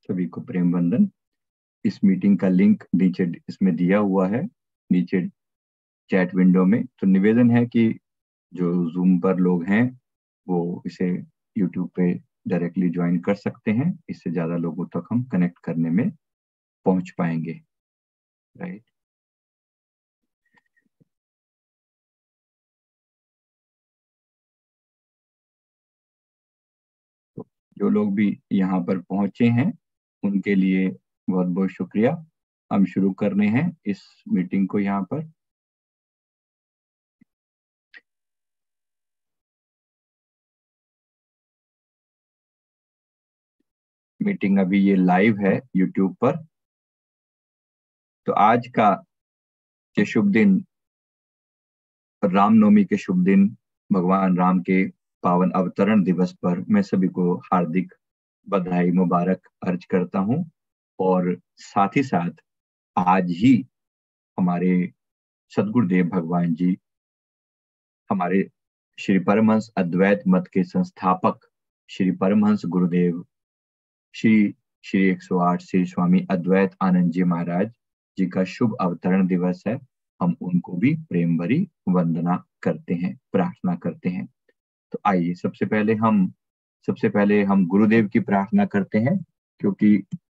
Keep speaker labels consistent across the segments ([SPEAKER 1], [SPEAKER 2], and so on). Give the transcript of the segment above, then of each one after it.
[SPEAKER 1] सभी को प्रेम वंदन। इस मीटिंग का लिंक नीचे इसमें दिया हुआ है, नीचे चैट विंडो में। तो निवेदन है कि जो जूम पर लोग हैं वो इसे यूट्यूब पे डायरेक्टली ज्वाइन कर सकते हैं। इससे ज्यादा लोगों तक हम कनेक्ट करने में पहुंच पाएंगे। राइट। तो जो लोग भी यहाँ पर पहुंचे हैं उनके लिए बहुत बहुत शुक्रिया। हम शुरू कर रहे हैं इस मीटिंग को। यहाँ पर मीटिंग अभी ये लाइव है यूट्यूब पर। तो आज का ये शुभ दिन, रामनवमी के शुभ दिन, भगवान राम के पावन अवतरण दिवस पर मैं सभी को हार्दिक बधाई मुबारक अर्ज करता हूं। और साथ ही साथ आज ही हमारे सदगुरुदेव भगवान जी, हमारे श्री परमहंस अद्वैत मत के संस्थापक श्री परमहंस गुरुदेव श्री श्री 108 श्री स्वामी अद्वैत आनंद जी महाराज जी का शुभ अवतरण दिवस है। हम उनको भी प्रेम भरी वंदना करते हैं, प्रार्थना करते हैं। तो आइए सबसे पहले हम गुरुदेव की प्रार्थना करते हैं, क्योंकि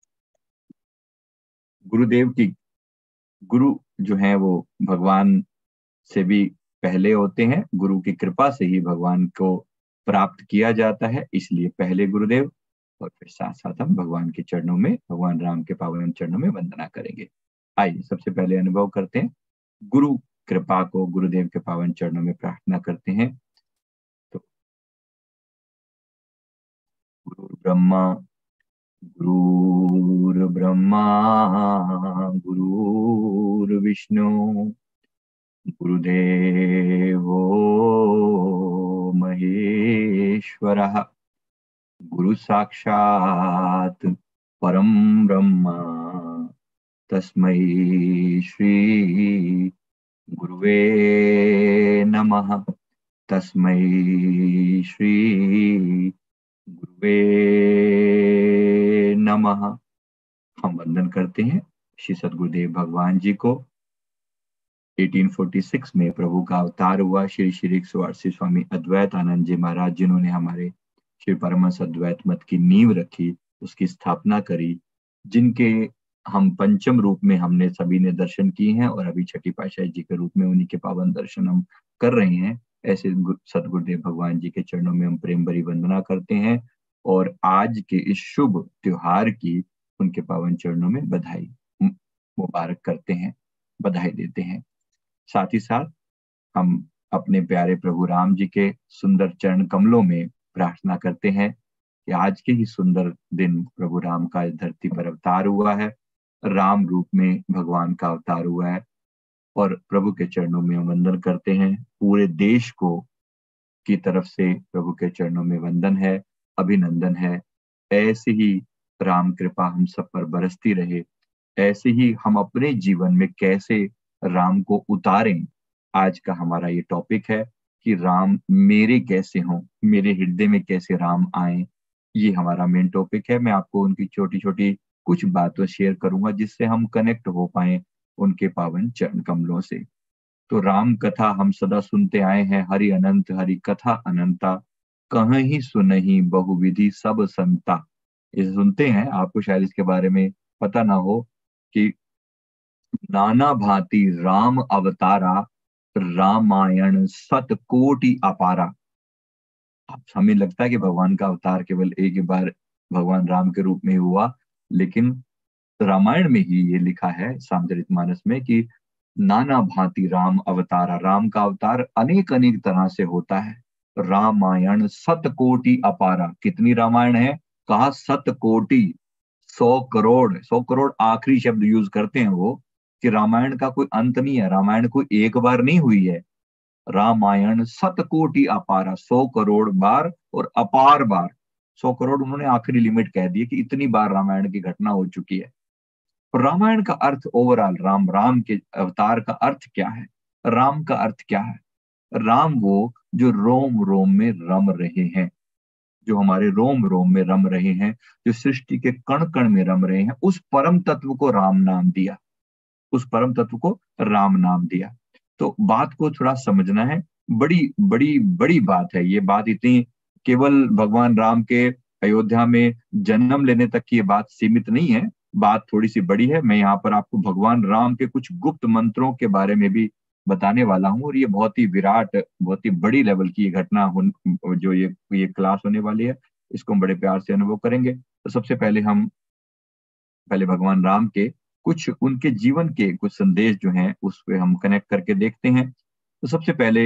[SPEAKER 1] गुरुदेव की गुरु जो है वो भगवान से भी पहले होते हैं। गुरु की कृपा से ही भगवान को प्राप्त किया जाता है, इसलिए पहले गुरुदेव और फिर साथ साथ हम भगवान के चरणों में, भगवान राम के पावन चरणों में वंदना करेंगे। आइए सबसे पहले अनुभव करते हैं गुरु कृपा को, गुरुदेव के पावन चरणों में प्रार्थना करते हैं। तो गुरुर्ब्रह्मा गुरुर्विष्णु गुरुदेवो महेश्वरः, गुरु साक्षात् परम ब्रह्म, तस्मै श्री गुरुवे नमः। तस्मै श्री गुरुवे नमः। हम वंदन करते हैं श्री सद्गुरुदेव भगवान जी को। 1846 में प्रभु का अवतार हुआ श्री श्री 108 श्री स्वामी अद्वैत आनंद जी महाराज, जिन्होंने हमारे श्री परमहंस अद्वैत मत की नींव रखी, उसकी स्थापना करी, जिनके हम पंचम रूप में हमने सभी ने दर्शन किए हैं और अभी छठी पातशाही जी के रूप में उन्हीं के पावन दर्शन हम कर रहे हैं। ऐसे सदगुरुदेव भगवान जी के चरणों में हम प्रेम भरी वंदना करते हैं और आज के इस शुभ त्योहार की उनके पावन चरणों में बधाई मुबारक करते हैं, बधाई देते हैं। साथ ही साथ हम अपने प्यारे प्रभु राम जी के सुंदर चरण कमलों में प्रार्थना करते हैं कि आज के ही सुंदर दिन प्रभु राम का इस धरती पर अवतार हुआ है, राम रूप में भगवान का अवतार हुआ है। और प्रभु के चरणों में वंदन करते हैं। पूरे देश को की तरफ से प्रभु के चरणों में वंदन है, अभिनंदन है। ऐसे ही राम कृपा हम सब पर बरसती रहे। ऐसे ही हम अपने जीवन में कैसे राम को उतारें, आज का हमारा ये टॉपिक है कि राम मेरे कैसे हों, मेरे हृदय में कैसे राम आए। ये हमारा मेन टॉपिक है। मैं आपको उनकी छोटी छोटी कुछ बातें शेयर करूंगा जिससे हम कनेक्ट हो पाए उनके पावन चरण कमलों से। तो राम कथा हम सदा सुनते आए हैं, हरि अनंत हरि कथा अनंता, कहीं सुनहि बहुविधि सब संता। ये सुनते हैं, आपको शायद इसके बारे में पता ना हो कि नाना भांति राम अवतारा, रामायण सत कोटि अपारा। अब हमें लगता है कि भगवान का अवतार केवल एक ही बार भगवान राम के रूप में हुआ, लेकिन रामायण में ही ये लिखा है रामचरितमानस में कि नाना भांति राम अवतारा, राम का अवतार अनेक अनेक तरह से होता है। रामायण सत कोटि अपारा, कितनी रामायण है? कहा सत कोटि, 100 करोड़। 100 करोड़ आखिरी शब्द यूज करते हैं वो, कि रामायण का कोई अंत नहीं है, रामायण कोई एक बार नहीं हुई है। रामायण सतकोटि अपारा, 100 करोड़ बार और अपार बार। 100 करोड़ उन्होंने आखिरी लिमिट कह दी कि इतनी बार रामायण की घटना हो चुकी है। रामायण का अर्थ ओवरऑल, राम, राम के अवतार का अर्थ क्या है? राम का अर्थ क्या है? राम वो जो रोम रोम में रम रहे हैं। जो हमारे रोम रोम में रम रहे हैं, जो सृष्टि के कण कण में रम रहे हैं, उस परम तत्व को राम नाम दिया, उस परम तत्व को राम नाम दिया। तो बात को थोड़ा समझना है, बड़ी बड़ी बड़ी बात है ये। बात इतनी केवल भगवान राम के अयोध्या में जन्म लेने तक की ये बात सीमित नहीं है, बात थोड़ी सी बड़ी है। मैं यहाँ पर आपको भगवान राम के कुछ गुप्त मंत्रों के बारे में भी बताने वाला हूँ, और ये बहुत ही विराट, बहुत ही बड़ी लेवल की ये घटना जो ये क्लास होने वाली है, इसको हम बड़े प्यार से अनुभव करेंगे। तो सबसे पहले हम पहले भगवान राम के कुछ, उनके जीवन के कुछ संदेश जो हैं उस पे हम कनेक्ट करके देखते हैं। तो सबसे पहले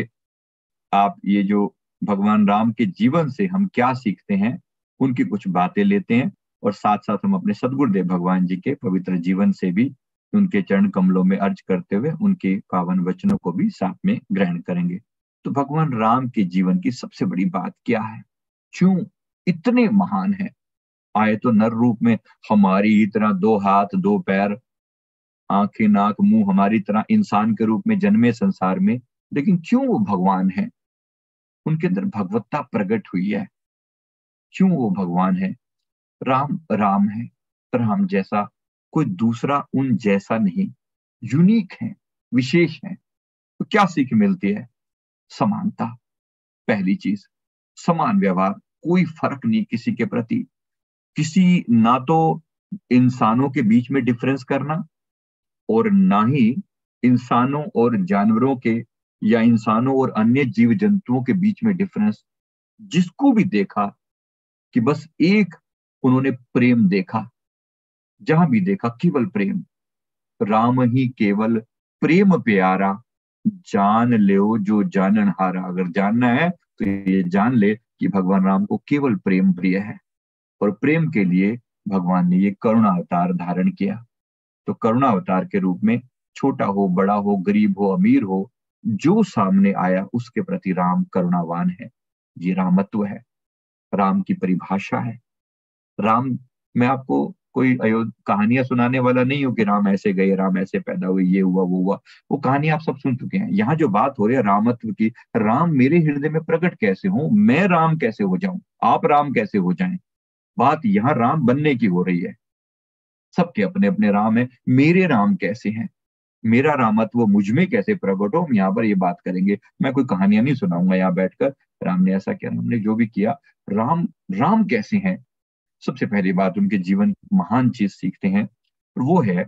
[SPEAKER 1] आप ये जो भगवान राम के जीवन से हम क्या सीखते हैं, उनकी कुछ बातें लेते हैं, और साथ साथ हम अपने सदगुरुदेव भगवान जी के पवित्र जीवन से भी उनके चरण कमलों में अर्ज करते हुए उनके पावन वचनों को भी साथ में ग्रहण करेंगे। तो भगवान राम के जीवन की सबसे बड़ी बात क्या है, क्यों इतने महान है? आए तो नर रूप में, हमारी ही तरह 2 हाथ 2 पैर, आंखें नाक मुंह, हमारी तरह इंसान के रूप में जन्मे संसार में, लेकिन क्यों वो भगवान है? उनके अंदर भगवत्ता प्रकट हुई है, क्यों वो भगवान है? राम राम है, राम जैसा कोई दूसरा उन जैसा नहीं, यूनिक है, विशेष है। तो क्या सीख मिलती है? समानता, पहली चीज, समान व्यवहार, कोई फर्क नहीं किसी के प्रति, किसी ना तो इंसानों के बीच में डिफरेंस करना, और ना ही इंसानों और जानवरों के या इंसानों और अन्य जीव जंतुओं के बीच में डिफरेंस। जिसको भी देखा कि बस एक उन्होंने प्रेम देखा, जहां भी देखा केवल प्रेम, राम ही केवल प्रेम प्यारा, जान लो जो जानन हारा। अगर जानना है तो ये जान ले कि भगवान राम को केवल प्रेम प्रिय है, और प्रेम के लिए भगवान ने ये करुणा अवतार धारण किया। तो करुणा अवतार के रूप में छोटा हो बड़ा हो गरीब हो अमीर हो, जो सामने आया उसके प्रति राम करुणावान है। ये रामत्व है, राम की परिभाषा है। राम, मैं आपको कोई कहानियां सुनाने वाला नहीं हूं कि राम ऐसे गए, राम ऐसे पैदा हुए, ये हुआ वो हुआ, वो कहानी आप सब सुन चुके हैं। यहाँ जो बात हो रही है रामत्व की, राम मेरे हृदय में प्रकट कैसे हो, मैं राम कैसे हो जाऊं, आप राम कैसे हो जाएं, बात यहाँ राम बनने की हो रही है। सबके अपने अपने राम है, मेरे राम कैसे हैं, मेरा रामत्व मुझ में कैसे प्रकट हो, हम यहाँ पर ये बात करेंगे। मैं कोई कहानियां नहीं सुनाऊंगा यहाँ बैठकर, राम ने ऐसा किया, राम ने जो भी किया, राम राम कैसे हैं। सबसे पहली बात, उनके जीवन महान चीज सीखते हैं, और वो है,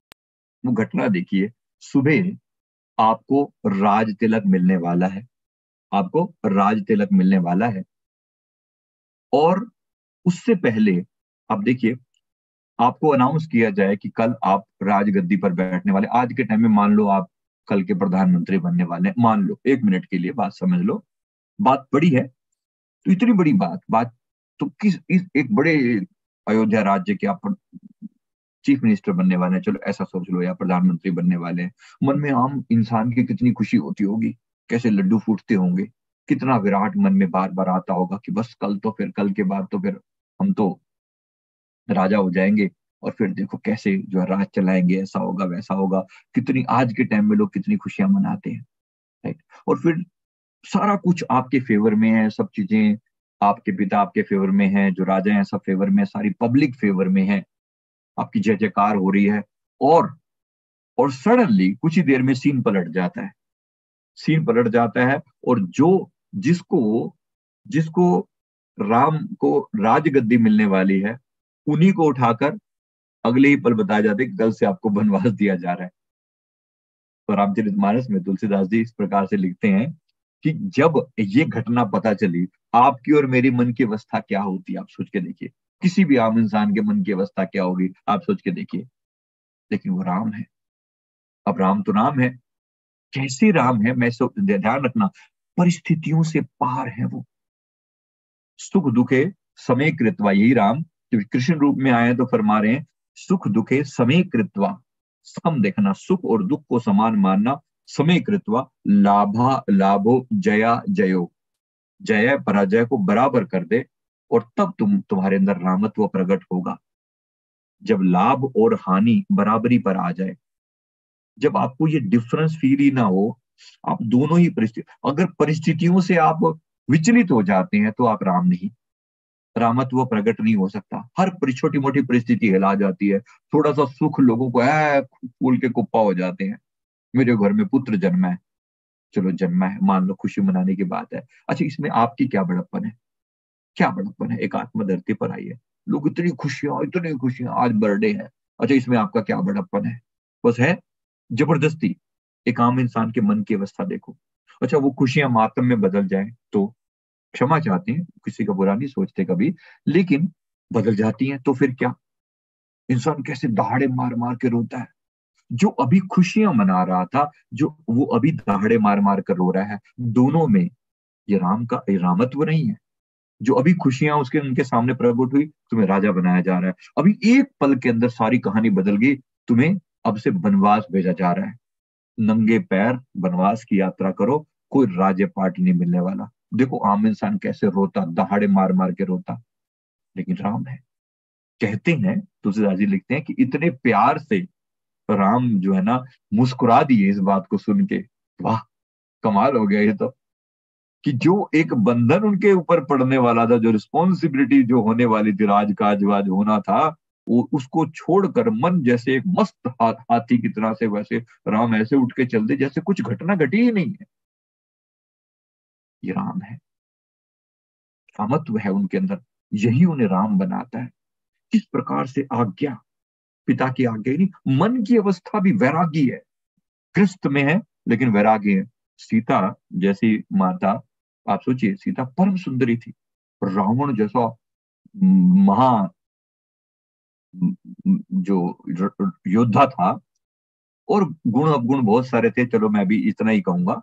[SPEAKER 1] वो घटना देखिए, सुबह आपको राज तिलक मिलने वाला है, आपको राज तिलक मिलने वाला है, और उससे पहले आप देखिए, आपको अनाउंस किया जाए कि कल आप राजगद्दी पर बैठने वाले। आज के टाइम में मान लो आप कल के प्रधानमंत्री बनने वाले हैं, मान लो, 1 मिनट के लिए बात समझ लो, बात बड़ी है। तो इतनी बड़ी बात तो एक बड़े अयोध्या राज्य के आप चीफ मिनिस्टर बनने वाले हैं, चलो ऐसा सोच लो, या प्रधानमंत्री बनने वाले हैं, मन में आम इंसान की कितनी खुशी होती होगी, कैसे लड्डू फूटते होंगे, कितना विराट मन में बार बार आता होगा कि बस कल तो फिर, कल के बाद तो फिर हम तो राजा हो जाएंगे, और फिर देखो कैसे जो है राज चलाएंगे, ऐसा होगा वैसा होगा। कितनी आज के टाइम में लोग कितनी खुशियां मनाते हैं, राइट? और फिर सारा कुछ आपके फेवर में है, सब चीजें आपके पिता आपके फेवर में है, जो राजा हैं सब फेवर में है, सारी पब्लिक फेवर में है, आपकी जय जयकार हो रही है। और सडनली कुछ ही देर में सीन पलट जाता है, सीन पलट जाता है, और जो जिसको जिसको राम को राजगद्दी मिलने वाली है, उन्हीं को उठाकर अगले ही पल बताया जाता है कि कल से आपको वनवास दिया जा रहा है। तो रामचरितमानस में तुलसीदास जी इस प्रकार से लिखते हैं कि जब ये घटना पता चली, आपकी और मेरी मन की अवस्था क्या होती, आप सोच के देखिए, किसी भी आम इंसान के मन की अवस्था क्या होगी, आप सोच के देखिए। लेकिन वो राम है, अब राम तो राम है, कैसे राम है, मैं ध्यान रखना, परिस्थितियों से पार है वो, सुख दुखे समय कृत्वा, यही राम जब कृष्ण रूप में आए तो फरमा रहे हैं, सुख दुखे समय कृत्वा, सम देखना, सुख और दुख को समान मानना, समय कृत्वा लाभा लाभो जया जयो, जय पराजय को बराबर कर दे, और तब तुम्हारे अंदर रामत्व प्रकट होगा। जब लाभ और हानि बराबरी पर आ जाए, जब आपको ये डिफरेंस फील ही ना हो, आप दोनों ही परिस्थिति, अगर परिस्थितियों से आप विचलित हो जाते हैं तो आप राम नहीं। रामत्व प्रकट नहीं हो सकता। हर छोटी मोटी परिस्थिति हिला जाती है, थोड़ा सा सुख लोगों को है फूल के कुप्पा हो जाते हैं। मेरे घर में पुत्र जन्मा है, चलो जन्मा है, मान लो खुशी मनाने की बात है। अच्छा, इसमें आपकी क्या बड़प्पन है? क्या बड़प्पन है? एक आत्मा धरती पर आई है, लोग इतनी खुशियां, आज बर्थडे है। अच्छा, इसमें आपका क्या बड़प्पन है? बस है जबरदस्ती। एक आम इंसान के मन की अवस्था देखो। अच्छा, वो खुशियां मातम में बदल जाए तो क्षमा चाहते हैं, किसी का बुरा नहीं सोचते कभी, लेकिन बदल जाती हैं तो फिर क्या? इंसान कैसे दहाड़े मार मार के रोता है। जो अभी खुशियां मना रहा था, जो वो अभी दहाड़े मार मार कर रो रहा है, दोनों में ये राम का रामत्व नहीं है? जो अभी खुशियां उसके उनके सामने प्रकट हुई, तुम्हें राजा बनाया जा रहा है, अभी एक पल के अंदर सारी कहानी बदल गई, तुम्हें अब से वनवास भेजा जा रहा है, नंगे पैर वनवास की यात्रा करो, कोई राज्य पाट नहीं मिलने वाला। देखो आम इंसान कैसे रोता, दहाड़े मार मार के रोता, लेकिन राम है। कहते हैं, तुलसीदास जी लिखते हैं कि इतने प्यार से राम जो है ना मुस्कुरा दिए इस बात को सुन के। वाह, कमाल हो गया ये तो, कि जो एक बंधन उनके ऊपर पड़ने वाला था, जो रिस्पॉन्सिबिलिटी जो होने वाली थी, राजकाज वाज होना था, वो उसको छोड़कर मन जैसे एक मस्त हाथी की तरह से वैसे राम ऐसे उठ के चल दे जैसे कुछ घटना घटी ही नहीं है। ये राम है, रामत्व है उनके अंदर, यही उन्हें राम बनाता है। किस प्रकार से आज्ञा, पिता की आज्ञा ही नहीं, मन की अवस्था भी वैरागी है, ग्रस्त में है लेकिन वैरागी है। सीता जैसी माता, आप सोचिए, सीता परम सुंदरी थी, रावण जैसा महा जो योद्धा था, और गुण अवगुण बहुत सारे थे, चलो मैं भी इतना ही कहूंगा,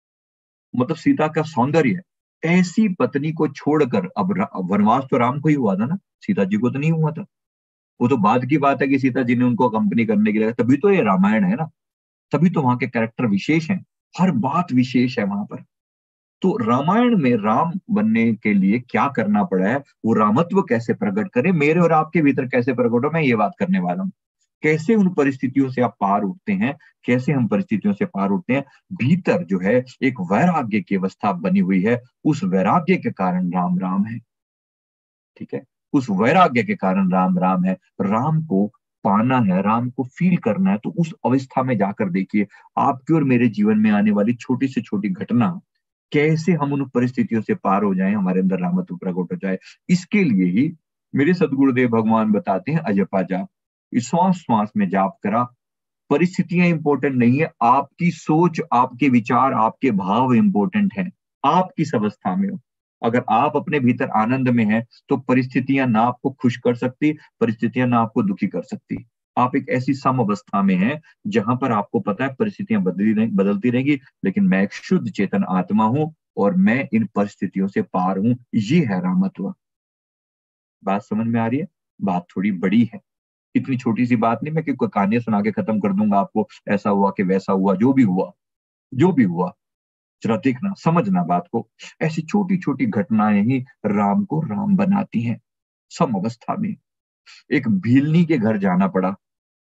[SPEAKER 1] मतलब सीता का सौंदर्य, ऐसी पत्नी को छोड़कर अब वनवास तो राम को ही हुआ था ना, सीता जी को तो नहीं हुआ था। वो तो बाद की बात है कि सीता जी ने उनको कंपनी करने के लिए, तभी तो ये रामायण है ना, तभी तो वहां के कैरेक्टर विशेष हैं, हर बात विशेष है वहां पर। तो रामायण में राम बनने के लिए क्या करना पड़ा है, वो रामत्व कैसे प्रकट करे, मेरे और आपके भीतर कैसे प्रकट हो, मैं ये बात करने वाला हूँ। कैसे उन परिस्थितियों से आप पार उठते हैं, कैसे हम परिस्थितियों से पार उठते हैं। भीतर जो है एक वैराग्य की अवस्था बनी हुई है, उस वैराग्य के कारण राम राम है। ठीक है, उस वैराग्य के कारण राम राम है। राम को पाना है, राम को फील करना है, तो उस अवस्था में जाकर देखिए, आपके और मेरे जीवन में आने वाली छोटी से छोटी घटना, कैसे हम उन परिस्थितियों से पार हो जाएं, हमारे अंदर रामत्व प्रकट हो जाए। इसके लिए ही मेरे सदगुरुदेव भगवान बताते हैं अजपा जाप, इस श्वास श्वास में जाप करा। परिस्थितियां इंपॉर्टेंट नहीं है, आपकी सोच, आपके विचार, आपके भाव इंपॉर्टेंट है। आप किस अवस्था में हो? अगर आप अपने भीतर आनंद में हैं, तो परिस्थितियां ना आपको खुश कर सकती, परिस्थितियां ना आपको दुखी कर सकती। आप एक ऐसी सम अवस्था में हैं जहां पर आपको पता है परिस्थितियां बदलती रहेगी, लेकिन मैं एक शुद्ध चेतन आत्मा हूं और मैं इन परिस्थितियों से पार हूं। ये है रामत्व। बात समझ में आ रही है? बात थोड़ी बड़ी है, इतनी छोटी सी बात नहीं मैं कि कोई कहानियां सुना के खत्म कर दूंगा आपको, ऐसा हुआ कि वैसा हुआ, जो भी हुआ, जो भी हुआ, जरा देखना, समझना बात को। ऐसी छोटी छोटी घटनाएं ही राम को राम बनाती हैं। सम अवस्था में एक भीलनी के घर जाना पड़ा,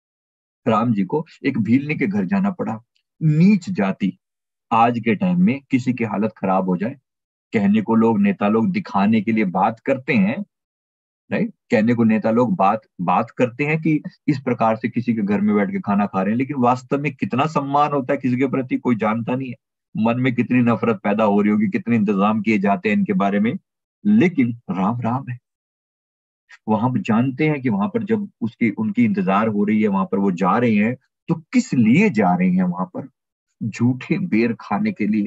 [SPEAKER 1] राम जी को एक भीलनी के घर जाना पड़ा। नीच जाति, आज के टाइम में किसी की हालत खराब हो जाए, कहने को लोग, नेता लोग दिखाने के लिए बात करते हैं, राइट, कहने को नेता लोग बात बात करते हैं कि इस प्रकार से किसी के घर में बैठ के खाना खा रहे हैं, लेकिन वास्तव में कितना सम्मान होता है किसी के प्रति कोई जानता नहीं है। मन में कितनी नफरत पैदा हो रही होगी, कितने इंतजाम किए जाते हैं इनके बारे में, लेकिन राम राम है। वहां पर जानते हैं कि वहां पर जब उसकी उनकी इंतजार हो रही है, वहां पर वो जा रहे हैं, तो किस लिए जा रहे हैं वहां पर? झूठे बेर खाने के लिए।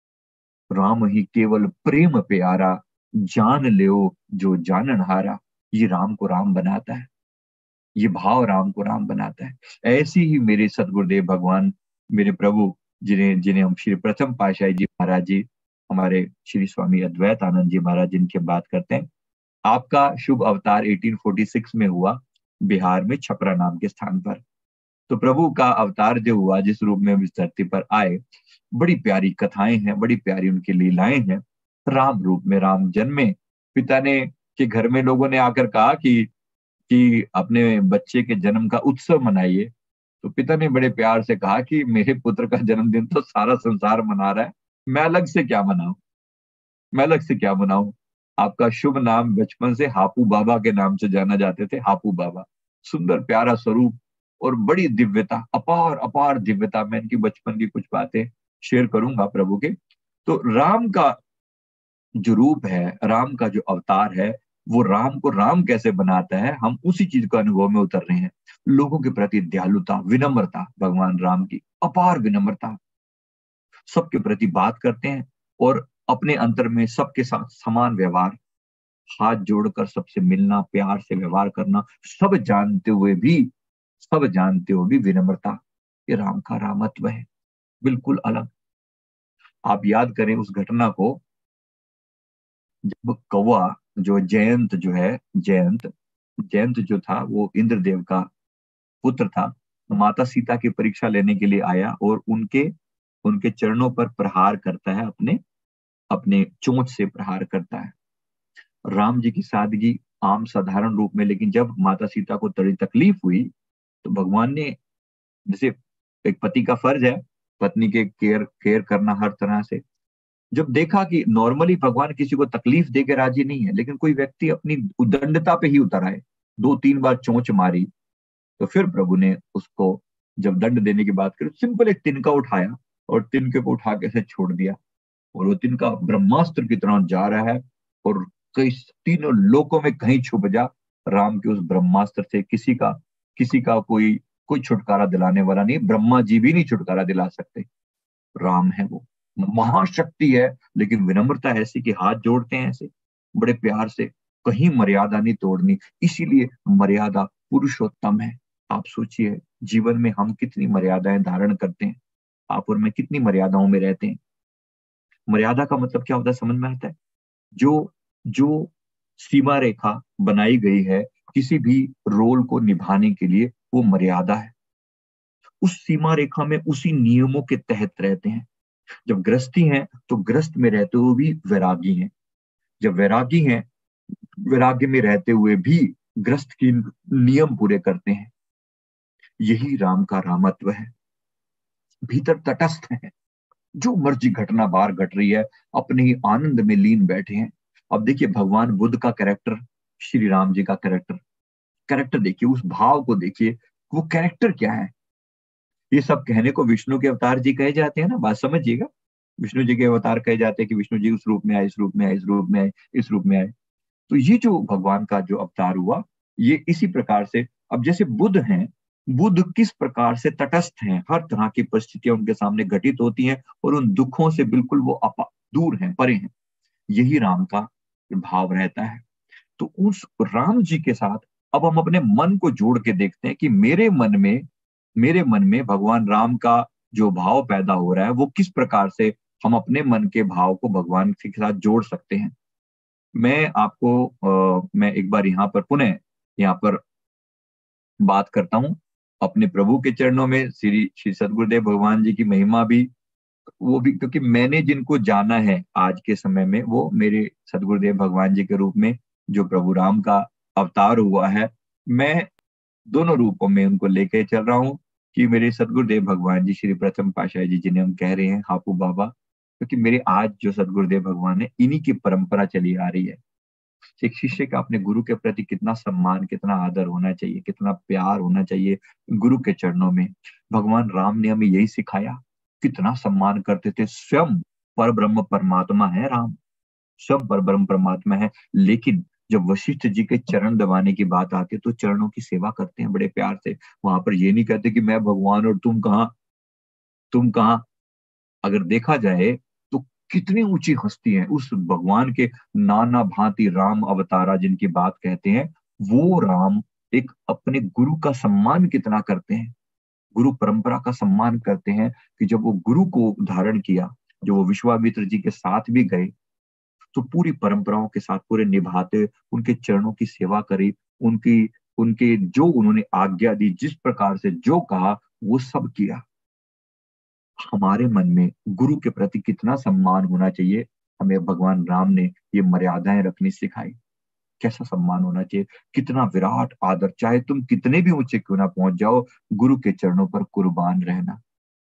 [SPEAKER 1] राम ही केवल प्रेम प्यारा, जान ल्यो जो जानन हारा। ये राम को राम बनाता है, ये भाव राम को राम बनाता है। ऐसी ही मेरे सदगुरुदेव भगवान, मेरे प्रभु, जिन्हें जिन्हें हम श्री प्रथम पातशाही जी महाराज जी, हमारे श्री स्वामी अद्वैत आनंद जी महाराज जिनकी बात करते हैं, आपका शुभ अवतार 1846 में हुआ, बिहार में छपरा नाम के स्थान पर। तो प्रभु का अवतार जो हुआ, जिस रूप में इस धरती पर आए, बड़ी प्यारी कथाएं हैं, बड़ी प्यारी उनकी लीलाएं हैं। राम रूप में राम जन्मे। पिता ने के घर में लोगों ने आकर कहा कि अपने बच्चे के जन्म का उत्सव मनाइए। तो पिता ने बड़े प्यार से कहा कि मेरे पुत्र का जन्मदिन तो सारा संसार मना रहा है, मैं अलग से क्या मनाऊं, मैं अलग से क्या मनाऊं। आपका शुभ नाम बचपन से हापू बाबा के नाम से जाना जाते थे, हापू बाबा। सुंदर प्यारा स्वरूप और बड़ी दिव्यता, अपार अपार दिव्यता। मैं इनकी बचपन की कुछ बातें शेयर करूंगा प्रभु के। तो राम का जो रूप है, राम का जो अवतार है, वो राम को राम कैसे बनाता है, हम उसी चीज का अनुभव में उतर रहे हैं। लोगों के प्रति दयालुता, विनम्रता, भगवान राम की अपार विनम्रता, सबके प्रति बात करते हैं और अपने अंतर में सबके साथ समान व्यवहार, हाथ जोड़कर सबसे मिलना, प्यार से व्यवहार करना, सब जानते हुए भी विनम्रता, ये राम का रामत्व है, बिल्कुल अलग। आप याद करें उस घटना को, जब कौवा, जो जयंत जो है, जयंत जयंत जो था वो इंद्रदेव का पुत्र था, माता सीता की परीक्षा लेने के लिए आया और उनके उनके चरणों पर प्रहार करता है, अपने अपने चोंच से प्रहार करता है। राम जी की सादगी आम साधारण रूप में, लेकिन जब माता सीता को बड़ी तकलीफ हुई तो भगवान ने, जैसे एक पति का फर्ज है पत्नी के केयर केयर करना हर तरह से, जब देखा कि नॉर्मली भगवान किसी को तकलीफ दे के राजी नहीं है, लेकिन कोई व्यक्ति अपनी उदंडता पे ही उतर आए, 2-3 बार चोंच मारी, तो फिर प्रभु ने उसको जब दंड देने की बात करी, सिंपल एक तिनका उठाया और तिनके को उठा के ऐसे छोड़ दिया, और वो तिनका ब्रह्मास्त्र की तरह जा रहा है, और कई तीनों लोकों में कहीं छुप जा, राम के उस ब्रह्मास्त्र से किसी का कोई कोई छुटकारा दिलाने वाला नहीं, ब्रह्मा जी भी नहीं छुटकारा दिला सकते। राम है वो, महाशक्ति है, लेकिन विनम्रता ऐसी कि हाथ जोड़ते हैं ऐसे बड़े प्यार से, कहीं मर्यादा नहीं तोड़नी, इसीलिए मर्यादा पुरुषोत्तम है। आप सोचिए जीवन में हम कितनी मर्यादाएं धारण करते हैं, आप और मैं कितनी मर्यादाओं में रहते हैं। मर्यादा का मतलब क्या होता है समझ में आता है? जो जो सीमा रेखा बनाई गई है किसी भी रोल को निभाने के लिए, वो मर्यादा है। उस सीमा रेखा में उसी नियमों के तहत रहते हैं। जब गृहस्थी हैं तो गृहस्थ में रहते हुए भी वैरागी हैं, जब वैरागी हैं वैराग्य में रहते हुए भी गृहस्थ की नियम पूरे करते हैं। यही राम का रामत्व है। भीतर तटस्थ है, जो मर्जी घटना बाहर घट रही है, अपने ही आनंद में लीन बैठे हैं। अब देखिए भगवान बुद्ध का कैरेक्टर, श्री राम जी का कैरेक्टर कैरेक्टर देखिए, उस भाव को देखिए, वो कैरेक्टर क्या है। ये सब कहने को विष्णु के अवतार जी कहे जाते हैं ना, बात समझिएगा। विष्णु जी के अवतार कहे जाते हैं कि विष्णु जी उस रूप में आए, इस रूप में आए, इस रूप में आए, इस रूप में आए। तो ये जो भगवान का जो अवतार हुआ, ये इसी प्रकार से, अब जैसे बुद्ध हैं, बुद्ध किस प्रकार से तटस्थ हैं, हर तरह की परिस्थितियां उनके सामने घटित होती हैं और उन दुखों से बिल्कुल वो दूर हैं, परे हैं। यही राम का भाव रहता है। तो उस राम जी के साथ अब हम अपने मन को जोड़ के देखते हैं कि मेरे मन में भगवान राम का जो भाव पैदा हो रहा है, वो किस प्रकार से हम अपने मन के भाव को भगवान के साथ जोड़ सकते हैं। मैं एक बार यहाँ पर पुनः यहाँ पर बात करता हूँ अपने प्रभु के चरणों में, श्री श्री सदगुरुदेव भगवान जी की महिमा भी, वो भी क्योंकि मैंने जिनको जाना है आज के समय में, वो मेरे सदगुरुदेव भगवान जी के रूप में, जो प्रभु राम का अवतार हुआ है। मैं दोनों रूपों में उनको लेके चल रहा हूँ कि मेरे सदगुरुदेव भगवान जी, श्री प्रथम पातशाही जी जिन्हें हम कह रहे हैं हापू बाबा, क्योंकि मेरे आज जो सदगुरुदेव भगवान है, इन्हीं की परंपरा चली आ रही है। एक शिष्य का अपने गुरु के प्रति कितना सम्मान, कितना आदर होना चाहिए, कितना प्यार होना चाहिए गुरु के चरणों में। भगवान राम ने हमें यही सिखाया, कितना सम्मान करते थे। स्वयं पर ब्रह्म परमात्मा है राम, सब पर ब्रह्म परमात्मा है, लेकिन जब वशिष्ठ जी के चरण दबाने की बात आती है तो चरणों की सेवा करते हैं बड़े प्यार से। वहां पर ये नहीं कहते कि मैं भगवान और तुम कहाँ। अगर देखा जाए तो कितनी ऊंची हस्ती है उस भगवान के, नाना भांति राम अवतारा जिनकी बात कहते हैं, वो राम एक अपने गुरु का सम्मान कितना करते हैं, गुरु परंपरा का सम्मान करते हैं, कि जब वो गुरु को धारण किया, जो वो विश्वामित्र जी के साथ भी गए, तो पूरी परंपराओं के साथ पूरे निभाते, उनके चरणों की सेवा करी, उनकी उनके जो उन्होंने आज्ञा दी, जिस प्रकार से जो कहा वो सब किया। हमारे मन में गुरु के प्रति कितना सम्मान होना चाहिए, हमें भगवान राम ने ये मर्यादाएं रखनी सिखाई। कैसा सम्मान होना चाहिए, कितना विराट आदर, चाहे तुम कितने भी ऊंचे क्यों ना पहुंच जाओ, गुरु के चरणों पर कुर्बान रहना।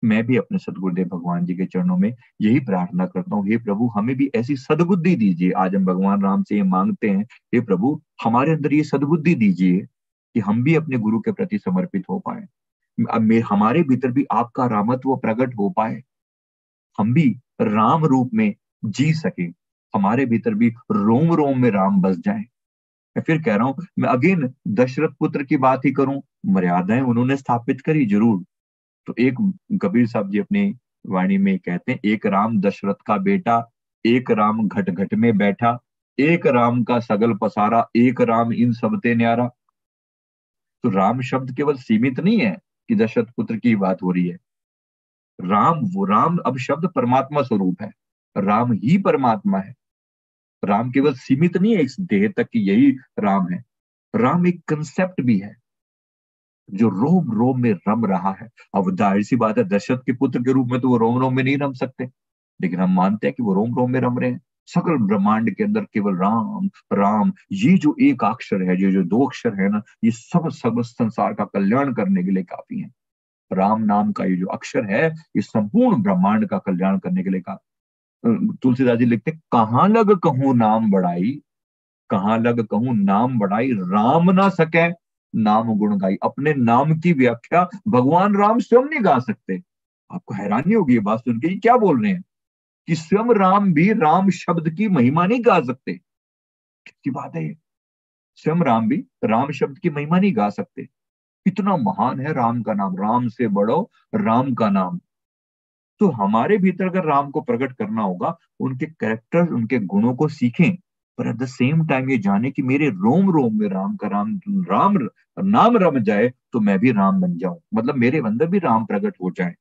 [SPEAKER 1] मैं भी अपने सदगुरुदेव भगवान जी के चरणों में यही प्रार्थना करता हूँ, हे प्रभु हमें भी ऐसी सद्बुद्धि दीजिए। आज हम भगवान राम से ये मांगते हैं, हे प्रभु हमारे अंदर ये सद्बुद्धि दीजिए कि हम भी अपने गुरु के प्रति समर्पित हो पाए, हमारे भीतर भी आपका रामत्व प्रकट हो पाए, हम भी राम रूप में जी सके, हमारे भीतर भी रोम रोम में राम बस जाए। मैं फिर कह रहा हूं, मैं अगेन दशरथ पुत्र की बात ही करूं, मर्यादाएं उन्होंने स्थापित करी जरूर। तो एक कबीर साहब जी अपनी वाणी में कहते हैं, एक राम दशरथ का बेटा, एक राम घट घट में बैठा, एक राम का सगल पसारा, एक राम इन सबते न्यारा। तो राम शब्द केवल सीमित नहीं है कि दशरथ पुत्र की बात हो रही है। राम, वो राम अब शब्द परमात्मा स्वरूप है, राम ही परमात्मा है। राम केवल सीमित नहीं है इस देह तक कि यही राम है, राम एक कंसेप्ट भी है जो रोम रोम में रम रहा है। अब जाहिर सी बात है, दशरथ के पुत्र के रूप में तो वो रोम रोम में नहीं रम सकते, लेकिन हम मानते हैं कि वो रोम रोम में रम रहे हैं। सकल ब्रह्मांड के अंदर केवल राम राम, ये जो एक अक्षर है, ये जो दो अक्षर है ना, ये सब सब संसार का कल्याण करने के लिए काफी है। राम नाम का ये जो अक्षर है, ये संपूर्ण ब्रह्मांड का कल्याण करने के लिए का। तुलसीदास जी लिखते, कहाँ लग कहूं नाम बढ़ाई, कहाँ लग कहूं नाम बढ़ाई, राम ना सके नाम गुण गाई। अपने नाम की व्याख्या भगवान राम स्वयं नहीं गा सकते। आपको हैरानी होगी ये बात सुन के, ये क्या बोल रहे हैं कि स्वयं राम भी राम शब्द की महिमा नहीं गा सकते। कितनी बात है ये, स्वयं राम भी राम शब्द की महिमा नहीं गा सकते। इतना महान है राम का नाम, राम से बड़ो राम का नाम। तो हमारे भीतर अगर राम को प्रकट करना होगा, उनके कैरेक्टर उनके गुणों को सीखें, पर एट द सेम टाइम ये जाने कि मेरे रोम रोम में राम का राम नाम रम जाए, तो मैं भी राम बन जाऊं, मतलब मेरे अंदर भी राम प्रकट हो जाए।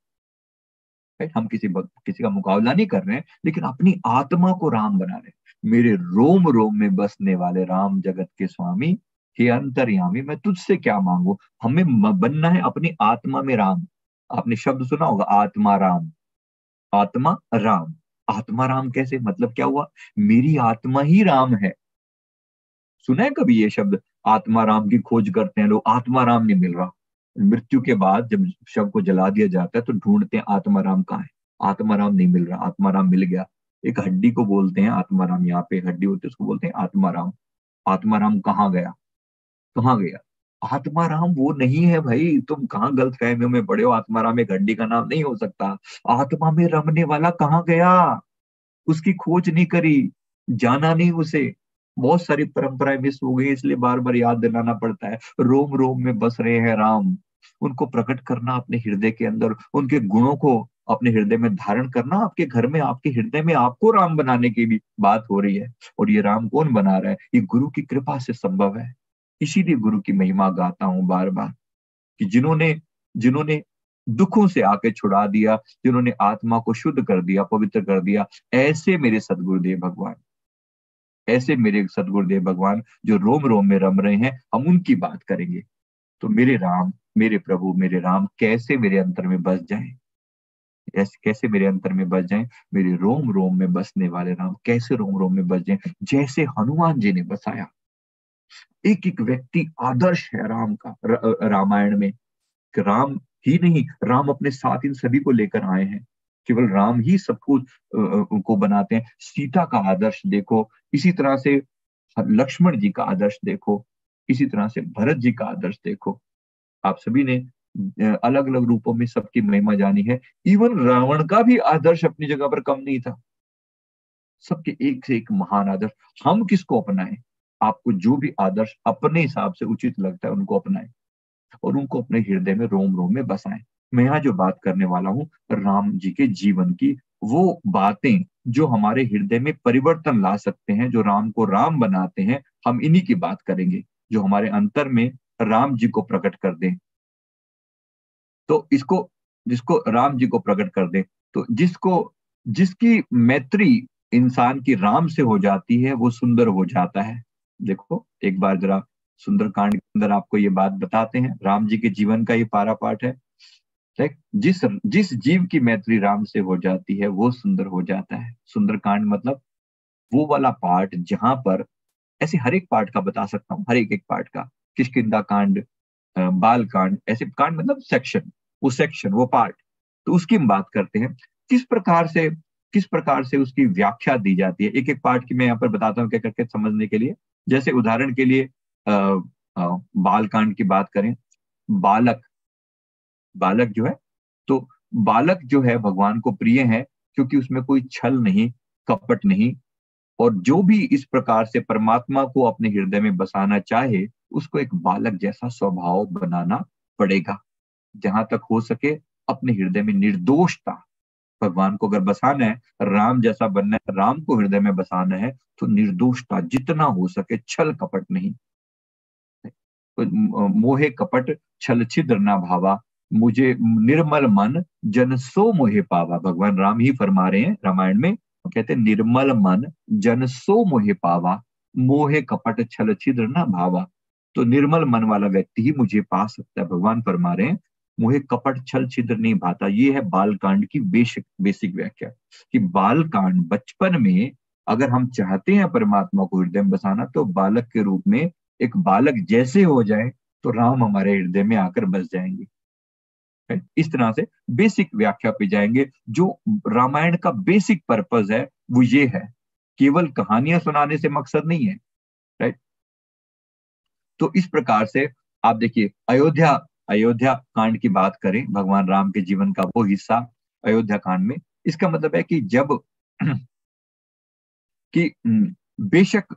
[SPEAKER 1] हम किसी का मुकाबला नहीं कर रहे हैं, लेकिन अपनी आत्मा को राम बना रहे हैं। मेरे रोम रोम में बसने वाले राम जगत के स्वामी, हे अंतर्यामी, मैं तुझसे क्या मांगू। हमें बनना है अपनी आत्मा में राम। आपने शब्द सुना होगा, आत्मा राम, आत्मा राम। आत्मा राम कैसे, मतलब क्या हुआ, मेरी आत्मा ही राम है। सुना है कभी ये शब्द, आत्मा राम की खोज करते हैं लोग, आत्मा राम नहीं मिल रहा। मृत्यु के बाद जब शव को जला दिया जाता है तो ढूंढते हैं आत्मा राम कहाँ है, आत्मा राम नहीं मिल रहा, आत्मा राम मिल गया। एक हड्डी को बोलते हैं आत्मा राम, यहाँ पे हड्डी होती है उसको बोलते हैं आत्मा राम। आत्मा राम कहाँ गया, कहाँ गया। आत्मा राम वो नहीं है भाई, तुम कहाँ गलत फहमियों में पड़े हो। आत्मा राम एक हड्डी का नाम नहीं हो सकता। आत्मा में रमने वाला कहाँ गया, उसकी खोज नहीं करी, जाना नहीं उसे। बहुत सारी परंपराएं मिस हो गई, इसलिए बार बार याद दिलाना पड़ता है। रोम रोम में बस रहे हैं राम, उनको प्रकट करना अपने हृदय के अंदर, उनके गुणों को अपने हृदय में धारण करना। आपके घर में, आपके हृदय में आपको राम बनाने की भी बात हो रही है। और ये राम कौन बना रहा है, ये गुरु की कृपा से संभव है। इसीलिए गुरु की महिमा गाता हूं बार बार, कि जिन्होंने जिन्होंने दुखों से आके छुड़ा दिया, जिन्होंने आत्मा को शुद्ध कर दिया, पवित्र कर दिया, ऐसे मेरे सदगुरुदेव भगवान, ऐसे मेरे सदगुरुदेव भगवान जो रोम रोम में रम रहे हैं, हम उनकी बात करेंगे। तो मेरे राम, मेरे प्रभु, मेरे राम कैसे मेरे अंतर में बस जाएं, ऐसे कैसे मेरे अंतर में बस जाएं। मेरे रोम रोम में बसने वाले राम कैसे रोम रोम में बस जाएं, जैसे हनुमान जी ने बसाया। एक एक व्यक्ति आदर्श है राम का, रामायण में। कि राम ही नहीं, राम अपने साथ इन सभी को लेकर आए हैं। केवल राम ही सबको को बनाते हैं। सीता का आदर्श देखो, इसी तरह से लक्ष्मण जी का आदर्श देखो, इसी तरह से भरत जी का आदर्श देखो। आप सभी ने अलग अलग रूपों में सबकी महिमा जानी है। इवन रावण का भी आदर्श अपनी जगह पर कम नहीं था। सबके एक से एक महान आदर्श। हम किसको अपनाएं, आपको जो भी आदर्श अपने हिसाब से उचित लगता है उनको अपनाएं, और उनको अपने हृदय में रोम रोम में बसाएं। मैं यहाँ जो बात करने वाला हूँ राम जी के जीवन की, वो बातें जो हमारे हृदय में परिवर्तन ला सकते हैं, जो राम को राम बनाते हैं, हम इन्हीं की बात करेंगे, जो हमारे अंतर में राम जी को प्रकट कर दें। तो इसको, जिसको राम जी को प्रकट कर दे, तो जिसकी मैत्री इंसान की राम से हो जाती है, वो सुंदर हो जाता है। देखो एक बार जरा सुंदरकांड के अंदर आपको ये बात बताते हैं, राम जी के जीवन का ये पारा पाठ है। देख, जिस जिस जीव की मैत्री राम से हो जाती है वो सुंदर हो जाता है। सुंदरकांड मतलब वो वाला पाठ जहां पर, ऐसे हर एक पाठ का बता सकता हूँ, हर एक एक पाठ का, किष्किंधा कांड, बाल कांड, ऐसे कांड मतलब सेक्शन, वो सेक्शन, वो पार्ट, तो उसकी हम बात करते हैं। किस प्रकार से उसकी व्याख्या दी जाती है, एक एक पार्ट की मैं यहाँ पर बताता हूँ क्या करके समझने के लिए। जैसे उदाहरण के लिए बाल कांड की बात करें। बालक बालक जो है, तो बालक जो है भगवान को प्रिय है, क्योंकि उसमें कोई छल नहीं, कपट नहीं। और जो भी इस प्रकार से परमात्मा को अपने हृदय में बसाना चाहे, उसको एक बालक जैसा स्वभाव बनाना पड़ेगा। जहां तक हो सके अपने हृदय में निर्दोषता, भगवान को अगर बसाना है, राम जैसा बनना है, राम को हृदय में बसाना है, तो निर्दोषता जितना हो सके, छल कपट नहीं। मोहे कपट छल छिद्र ना भावा, मुझे निर्मल मन जन सो मोहे पावा। भगवान राम ही फरमा रहे हैं रामायण में, कहते हैं निर्मल मन जन सो मोहे पावा, मोहे कपट छल छिद्र ना भावा। तो निर्मल मन वाला व्यक्ति ही मुझे पा सकता है। भगवान फरमा रहे हैं मोहे कपट छल छिद्र नहीं भाता। ये है बाल कांड की बेसिक बेसिक व्याख्या, कि बाल कांड बचपन में अगर हम चाहते हैं परमात्मा को हृदय में बसाना, तो बालक के रूप में एक बालक जैसे हो जाए, तो राम हमारे हृदय में आकर बस जाएंगे। इस तरह से बेसिक व्याख्या पे जाएंगे। जो रामायण का बेसिक पर्पस है वो ये है, केवल कहानियां सुनाने से मकसद नहीं है। राइट। तो इस प्रकार से आप देखिए, अयोध्या अयोध्या कांड की बात करें, भगवान राम के जीवन का वो हिस्सा अयोध्या कांड में। इसका मतलब है कि जब कि बेशक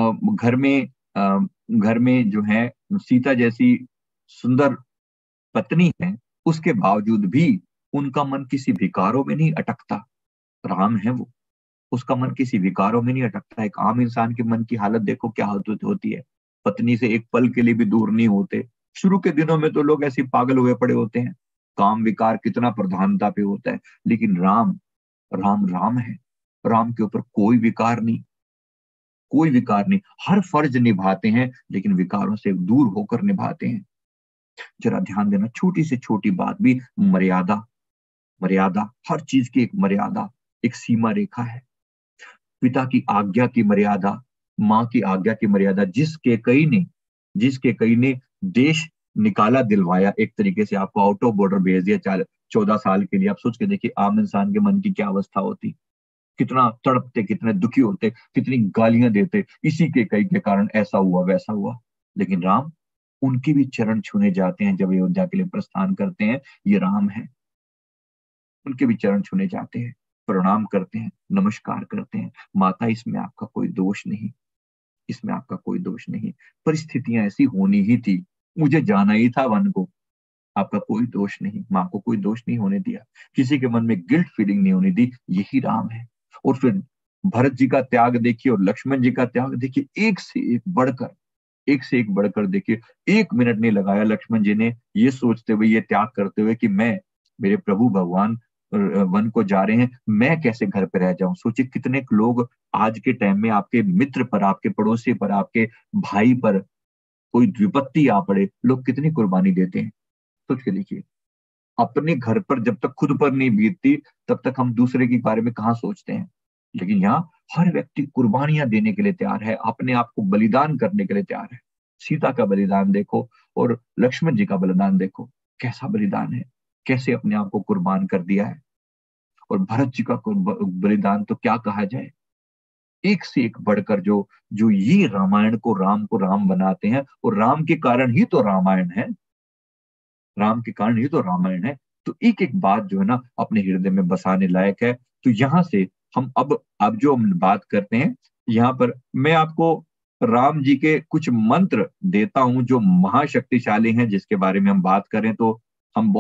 [SPEAKER 1] घर में जो है सीता जैसी सुंदर पत्नी है, उसके बावजूद भी उनका मन किसी विकारों में नहीं अटकता। राम है वो, उसका मन किसी विकारों में नहीं अटकता। एक आम इंसान के मन की हालत देखो क्या होती है। पत्नी से एक पल के लिए भी दूर नहीं होते। शुरू के दिनों में तो लोग ऐसे पागल हुए पड़े होते हैं, काम विकार कितना प्रधानता पे होता है। लेकिन राम राम राम है, राम के ऊपर कोई विकार नहीं, कोई विकार नहीं। हर फर्ज निभाते हैं, लेकिन विकारों से दूर होकर निभाते हैं। जरा ध्यान देना, छोटी से छोटी बात भी मर्यादा, मर्यादा, हर चीज की एक मर्यादा, एक सीमा रेखा है। पिता की आज्ञा की मर्यादा, माँ की आज्ञा की मर्यादा। जिसके कई ने देश निकाला दिलवाया, एक तरीके से आपको आउट ऑफ बॉर्डर भेज दिया 14 साल के लिए। आप सोच के देखिए आम इंसान के मन की क्या अवस्था होती, कितना तड़पते, कितने दुखी होते, कितनी गालियां देते, इसी के कई के कारण ऐसा हुआ वैसा हुआ। लेकिन राम, उनकी भी चरण छूने जाते हैं जब अयोध्या के लिए प्रस्थान करते हैं। ये राम है, उनके भी चरण छूने जाते हैं, प्रणाम करते हैं, नमस्कार करते हैं। माता, इसमें आपका कोई दोष नहीं, इसमें आपका कोई दोष नहीं। परिस्थितियां ऐसी होनी ही थी, मुझे जाना ही था वन को। आपका कोई दोष नहीं, माँ को कोई दोष नहीं होने दिया, किसी के मन में गिल्ट फीलिंग नहीं होने दी। यही राम है। और फिर भरत जी का त्याग देखिए और लक्ष्मण जी का त्याग देखिए, एक से एक बढ़कर देखिए। 1 मिनट नहीं लगाया लक्ष्मण जी ने ये सोचते हुए, ये त्याग करते हुए कि मैं, मेरे प्रभु भगवान वन को जा रहे हैं, मैं कैसे घर पे रह जाऊं। सोचिए कितने लोग आज के टाइम में आपके मित्र पर, आपके पड़ोसी पर, आपके भाई पर कोई विपत्ति आ पड़े, लोग कितनी कुर्बानी देते हैं। सोच के देखिए, अपने घर पर जब तक खुद पर नहीं बीतती, तब तक हम दूसरे के बारे में कहाँ सोचते हैं। लेकिन यहाँ हर व्यक्ति कुर्बानियां देने के लिए तैयार है, अपने आप को बलिदान करने के लिए तैयार है। सीता का बलिदान देखो और लक्ष्मण जी का बलिदान देखो, कैसा बलिदान है, कैसे अपने आप को कुर्बान कर दिया है। और भरत जी का बलिदान तो क्या कहा जाए, एक से एक बढ़कर जो जो ये रामायण को राम बनाते हैं। और राम के कारण ही तो रामायण है, राम के कारण ही तो रामायण है। तो एक एक बात जो है ना अपने हृदय में बसाने लायक है। तो यहां से हम अब जो हम बात करते हैं, यहाँ पर मैं आपको राम जी के कुछ मंत्र देता हूं जो महाशक्तिशाली हैं, जिसके बारे में हम बात करें तो हम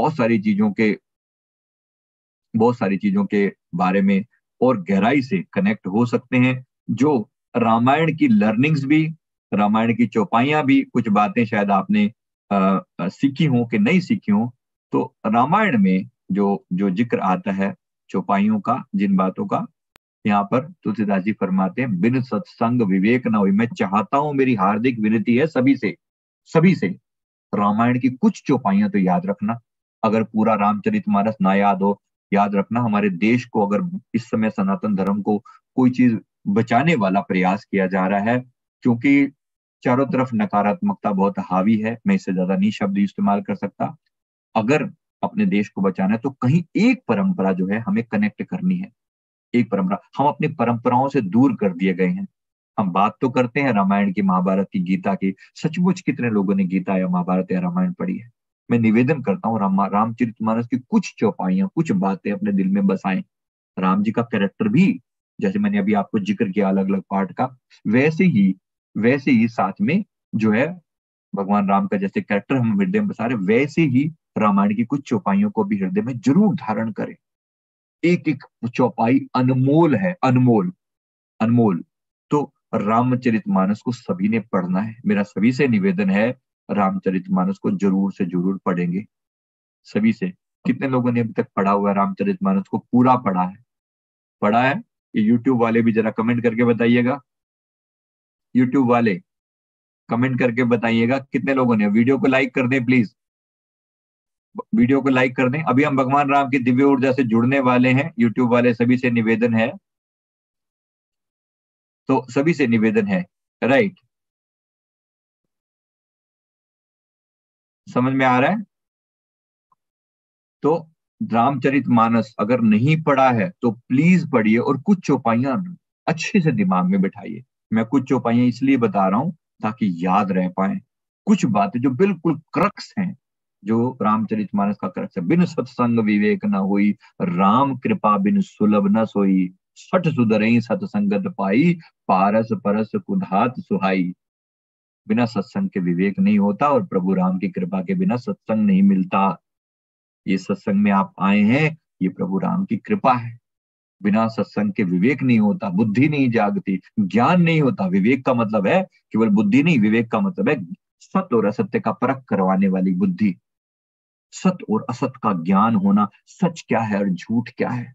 [SPEAKER 1] बहुत सारी चीजों के बारे में और गहराई से कनेक्ट हो सकते हैं। जो रामायण की लर्निंग्स भी, रामायण की चौपाइयां भी, कुछ बातें शायद आपने सीखी हो कि नहीं सीखी हो। तो रामायण में जो जो जिक्र आता है चौपाइयों का, जिन बातों का, यहाँ पर तुलसीदास जी फरमाते हैं, बिन सत्संग विवेक न हुई। मैं चाहता हूं, मेरी हार्दिक विनती है सभी से रामायण की कुछ चौपाइयां तो याद रखना। अगर पूरा रामचरितमानस ना याद हो, याद रखना हमारे देश को, अगर इस समय सनातन धर्म को कोई चीज बचाने वाला प्रयास किया जा रहा है, क्योंकि चारों तरफ नकारात्मकता बहुत हावी है, मैं इससे ज्यादा नहीं शब्द इस्तेमाल कर सकता। अगर अपने देश को बचाना है, तो कहीं एक परंपरा जो है हमें कनेक्ट करनी है। एक परंपरा, हम अपनी परंपराओं से दूर कर दिए गए हैं। हम बात तो करते हैं रामायण की, महाभारत की, गीता की, सचमुच कितने लोगों ने गीता या महाभारत या रामायण पढ़ी है? मैं निवेदन करता हूँ रामचरितमानस की कुछ चौपाइयां, कुछ बातें अपने दिल में बसाएं। राम जी का कैरेक्टर भी, जैसे मैंने अभी आपको जिक्र किया अलग अलग पार्ट का, वैसे ही साथ में जो है भगवान राम का जैसे कैरेक्टर हम हृदय में बसा रहे, वैसे ही रामायण की कुछ चौपाइयों को भी हृदय में जरूर धारण करें। एक एक चौपाई अनमोल है, अनमोल, अनमोल। तो रामचरितमानस को सभी ने पढ़ना है, मेरा सभी से निवेदन है, रामचरितमानस को जरूर से जरूर पढ़ेंगे सभी से। कितने लोगों ने अभी तक पढ़ा हुआ है रामचरितमानस को, पूरा पढ़ा है? पढ़ा है? ये यूट्यूब वाले भी जरा कमेंट करके बताइएगा, यूट्यूब वाले कमेंट करके बताइएगा कितने लोगों ने। वीडियो को लाइक कर दें प्लीज, वीडियो को लाइक कर दें। अभी हम भगवान राम की दिव्य ऊर्जा से जुड़ने वाले हैं, यूट्यूब वाले सभी से निवेदन है, तो सभी से निवेदन है, राइट? समझ में आ रहा है? तो रामचरितमानस अगर नहीं पढ़ा है तो प्लीज पढ़िए, और कुछ चौपाइयां अच्छे से दिमाग में बिठाइए। मैं कुछ चौपाइयां इसलिए बता रहा हूं ताकि याद रह पाए। कुछ बातें जो बिल्कुल क्रक्स हैं, जो रामचरितमानस का क्रक्स है। बिन सत्संग विवेक न हुई, राम कृपा बिन सुलभ न सोई, सठ सुधरई सतसंगत पाई, पारस परस कुधात सुहाई। बिना सत्संग के विवेक नहीं होता, और प्रभु राम की कृपा के बिना सत्संग नहीं मिलता। ये सत्संग में आप आए हैं, ये प्रभु राम की कृपा है। बिना सत्संग के विवेक नहीं होता, बुद्धि नहीं जागती, ज्ञान नहीं होता। विवेक का मतलब है केवल बुद्धि नहीं, विवेक का मतलब है सत्य और असत्य का परख करवाने वाली बुद्धि, सत्य और असत्य का ज्ञान होना। सच क्या है और झूठ क्या है,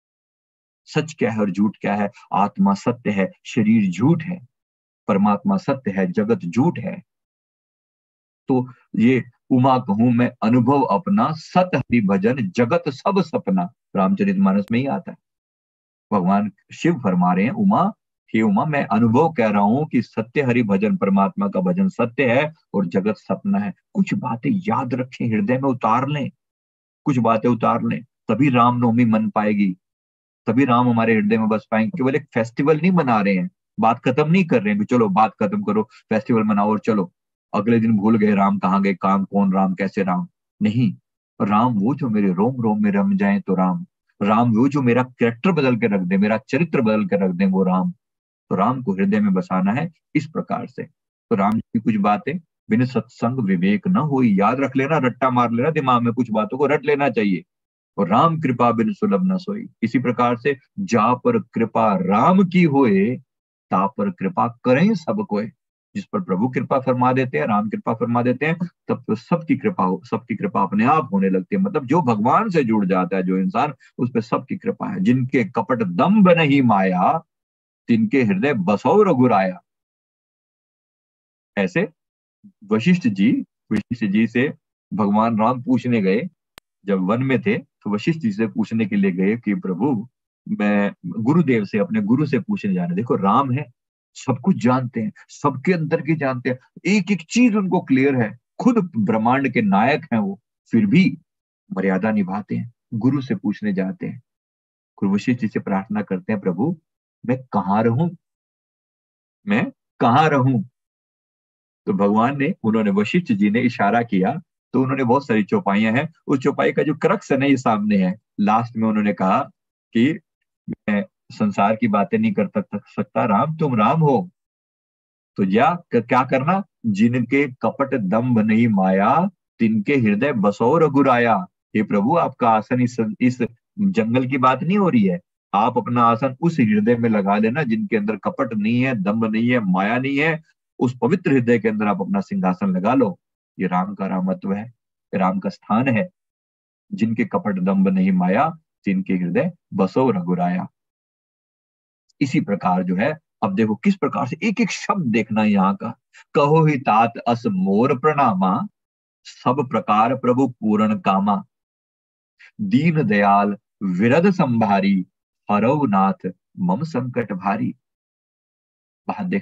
[SPEAKER 1] सच क्या है और झूठ क्या है। आत्मा सत्य है, शरीर झूठ है। परमात्मा सत्य है, जगत झूठ है। तो ये उमा कहूं मैं अनुभव अपना, सत हरि भजन जगत सब सपना, रामचरितमानस में ही आता है। भगवान शिव फरमा रहे हैं, उमा, हे उमा, मैं अनुभव कह रहा हूं कि सत्य हरि भजन, परमात्मा का भजन सत्य है और जगत सपना है। कुछ बातें याद रखें, हृदय में उतार लें, कुछ बातें उतार लें, तभी रामनवमी मन पाएगी, तभी राम हमारे हृदय में बस पाएंगे। केवल एक फेस्टिवल नहीं मना रहे हैं, बात खत्म नहीं कर रहे हैं कि चलो बात खत्म करो, फेस्टिवल मनाओ और चलो अगले दिन भूल गए राम कहाँ गए, काम कौन राम, कैसे राम। नहीं, राम वो जो मेरे रोम रोम में रम जाए तो राम, राम वो जो मेरा कैरेक्टर बदल के रख दे, मेरा चरित्र बदल के रख दे, वो राम। तो राम को हृदय में बसाना है इस प्रकार से। तो राम की कुछ बातें, बिन सत्संग विवेक न हो, याद रख लेना, रट्टा मार लेना दिमाग में, कुछ बातों को रट लेना चाहिए। और राम कृपा बिन सुलभ न सोई, इसी प्रकार से जा पर कृपा राम की होए, ता पर कृपा करें सब कोई। जिस पर प्रभु कृपा फरमा देते हैं, राम कृपा फरमा देते हैं, तब तो सबकी कृपा अपने आप होने लगती है। मतलब जो भगवान से जुड़ जाता है जो इंसान, उस पर सबकी कृपा है। जिनके कपट दम्भ नहीं माया, तिनके हृदय बसो रघुराया। ऐसे वशिष्ठ जी वशिष्ठ जी से भगवान राम पूछने गए, जब वन में थे तो वशिष्ठ जी से पूछने के लिए गए कि प्रभु, मैं गुरुदेव से, अपने गुरु से पूछने जा रहे। देखो राम है, सब कुछ जानते हैं, सबके अंदर की जानते हैं, एक एक चीज उनको क्लियर है, खुद ब्रह्मांड के नायक हैं वो, फिर भी मर्यादा निभाते हैं, गुरु से पूछने जाते हैं। गुरु वशिष्ठ जी से प्रार्थना करते हैं, प्रभु मैं कहाँ रहूं, मैं कहाँ रहूं। तो भगवान ने, उन्होंने, वशिष्ठ जी ने इशारा किया, तो उन्होंने बहुत सारी चौपाइयां हैं, उस चौपाई का जो क्रक्स है ना, ये सामने है। लास्ट में उन्होंने कहा कि मैं संसार की बातें नहीं कर सकता राम, तुम राम हो। तो क्या करना, जिनके कपट दंभ नहीं माया, तिनके हृदय बसो रघुराया। हे प्रभु, आपका आसन इस जंगल की बात नहीं हो रही है, आप अपना आसन उस हृदय में लगा लेना जिनके अंदर कपट नहीं है, दंभ नहीं है, माया नहीं है। उस पवित्र हृदय के अंदर आप अपना सिंहासन लगा लो। ये राम का रामत्व है, राम का स्थान है। जिनके कपट दंभ नहीं माया, जिनके हृदय बसो रघुराया। इसी प्रकार जो है, अब देखो किस प्रकार से एक एक शब्द देखना है यहाँ का। कहो ही तात अस मोर प्रणामा, सब प्रकार प्रभु पूर्ण कामा, दीन दयाल विरद संभारी, हरव नाथ मम संकट भारी। बात देखना,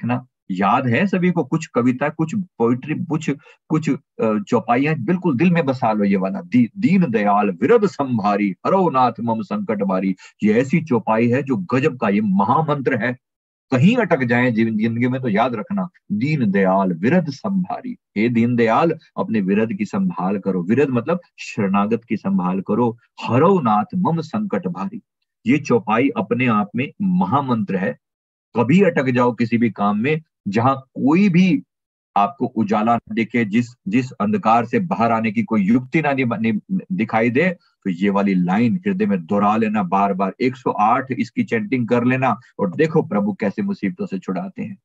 [SPEAKER 1] याद है सभी को, कुछ कविता, कुछ पोइट्री, कुछ कुछ चौपाइयां बिल्कुल दिल में बसा लो। ये वाला दीन दयाल विरद संभारी हरो नाथ मम संकट बारी, ये ऐसी चौपाई है जो गजब का, ये महामंत्र है। कहीं अटक जाए जिंदगी में तो याद रखना, दीन दयाल विरद संभारी, हे दीन दयाल अपने विरद की संभाल करो। विरद मतलब शरणागत की संभाल करो। हरो नाथ मम संकट भारी, ये चौपाई अपने आप में महामंत्र है। कभी अटक जाओ किसी भी काम में, जहां कोई भी आपको उजाला न दिखे, जिस जिस अंधकार से बाहर आने की कोई युक्ति दिखाई दे, तो ये वाली लाइन हृदय में दोहरा लेना बार बार, 108 इसकी चैंटिंग कर लेना, और देखो प्रभु कैसे मुसीबतों से छुड़ाते हैं।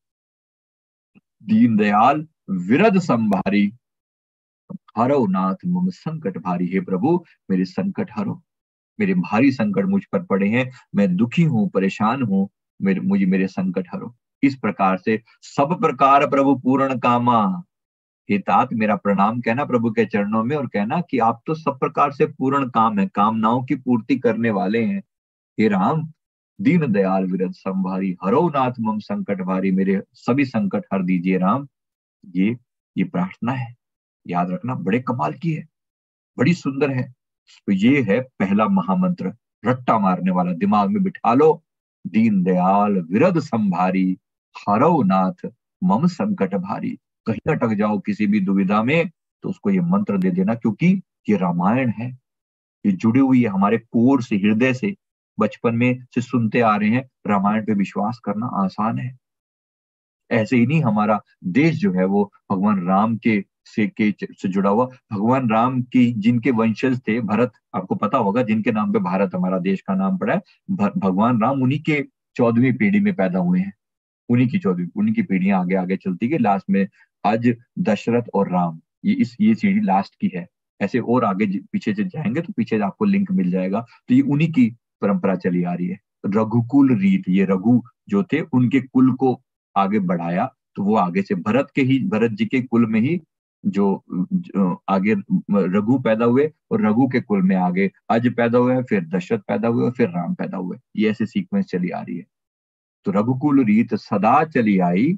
[SPEAKER 1] दीन दयाल विरद संभारी हरो नाथ मम संकट भारी, हे प्रभु मेरे संकट हरो, मेरे भारी संकट मुझ पर पड़े हैं, मैं दुखी हूं, परेशान हूं, मेरे संकट हरो। इस प्रकार से सब प्रकार प्रभु पूर्ण कामा, हे तात मेरा प्रणाम कहना प्रभु के चरणों में, और कहना कि आप तो सब प्रकार से पूर्ण काम है, कामनाओं की पूर्ति करने वाले हैं। हे राम, दीन दयाल विरद संभारी हरो नाथ मम संकट भारी, मेरे सभी संकट हर दीजिए राम। ये प्रार्थना है, याद रखना, बड़े कमाल की है, बड़ी सुंदर है। तो ये है पहला महामंत्र, रट्टा मारने वाला, दिमाग में बिठा लो, दीन दयाल विरद संभारी हरौ नाथ मम संकट भारी। कहीं अटक जाओ किसी भी दुविधा में तो उसको ये मंत्र दे देना, क्योंकि ये रामायण है, ये जुड़ी हुई है हमारे कोर से, हृदय से, बचपन में से सुनते आ रहे हैं। रामायण पे विश्वास करना आसान है। ऐसे ही नहीं, हमारा देश जो है वो भगवान राम से जुड़ा हुआ, भगवान राम की जिनके वंशज थे, भरत, आपको पता होगा जिनके नाम पे भारत हमारा देश का नाम पड़ा है, भगवान राम उन्हीं के 14वीं पीढ़ी में पैदा हुए हैं। उन्हीं की पीढ़ियां आगे आगे चलती गई, लास्ट में आज दशरथ और राम, ये सीढ़ी लास्ट की है। ऐसे और आगे पीछे से जाएंगे तो पीछे आपको लिंक मिल जाएगा। तो ये उन्हीं की परंपरा चली आ रही है। रघुकुल रीत, ये रघु जो थे उनके कुल को आगे बढ़ाया, तो वो आगे से भरत जी के कुल में ही जो आगे रघु पैदा हुए, और रघु के कुल में आगे अज पैदा हुए, फिर दशरथ पैदा हुए, फिर राम पैदा हुए। ये ऐसे सीक्वेंस चली आ रही है। तो रघुकुल रीत सदा चली आई,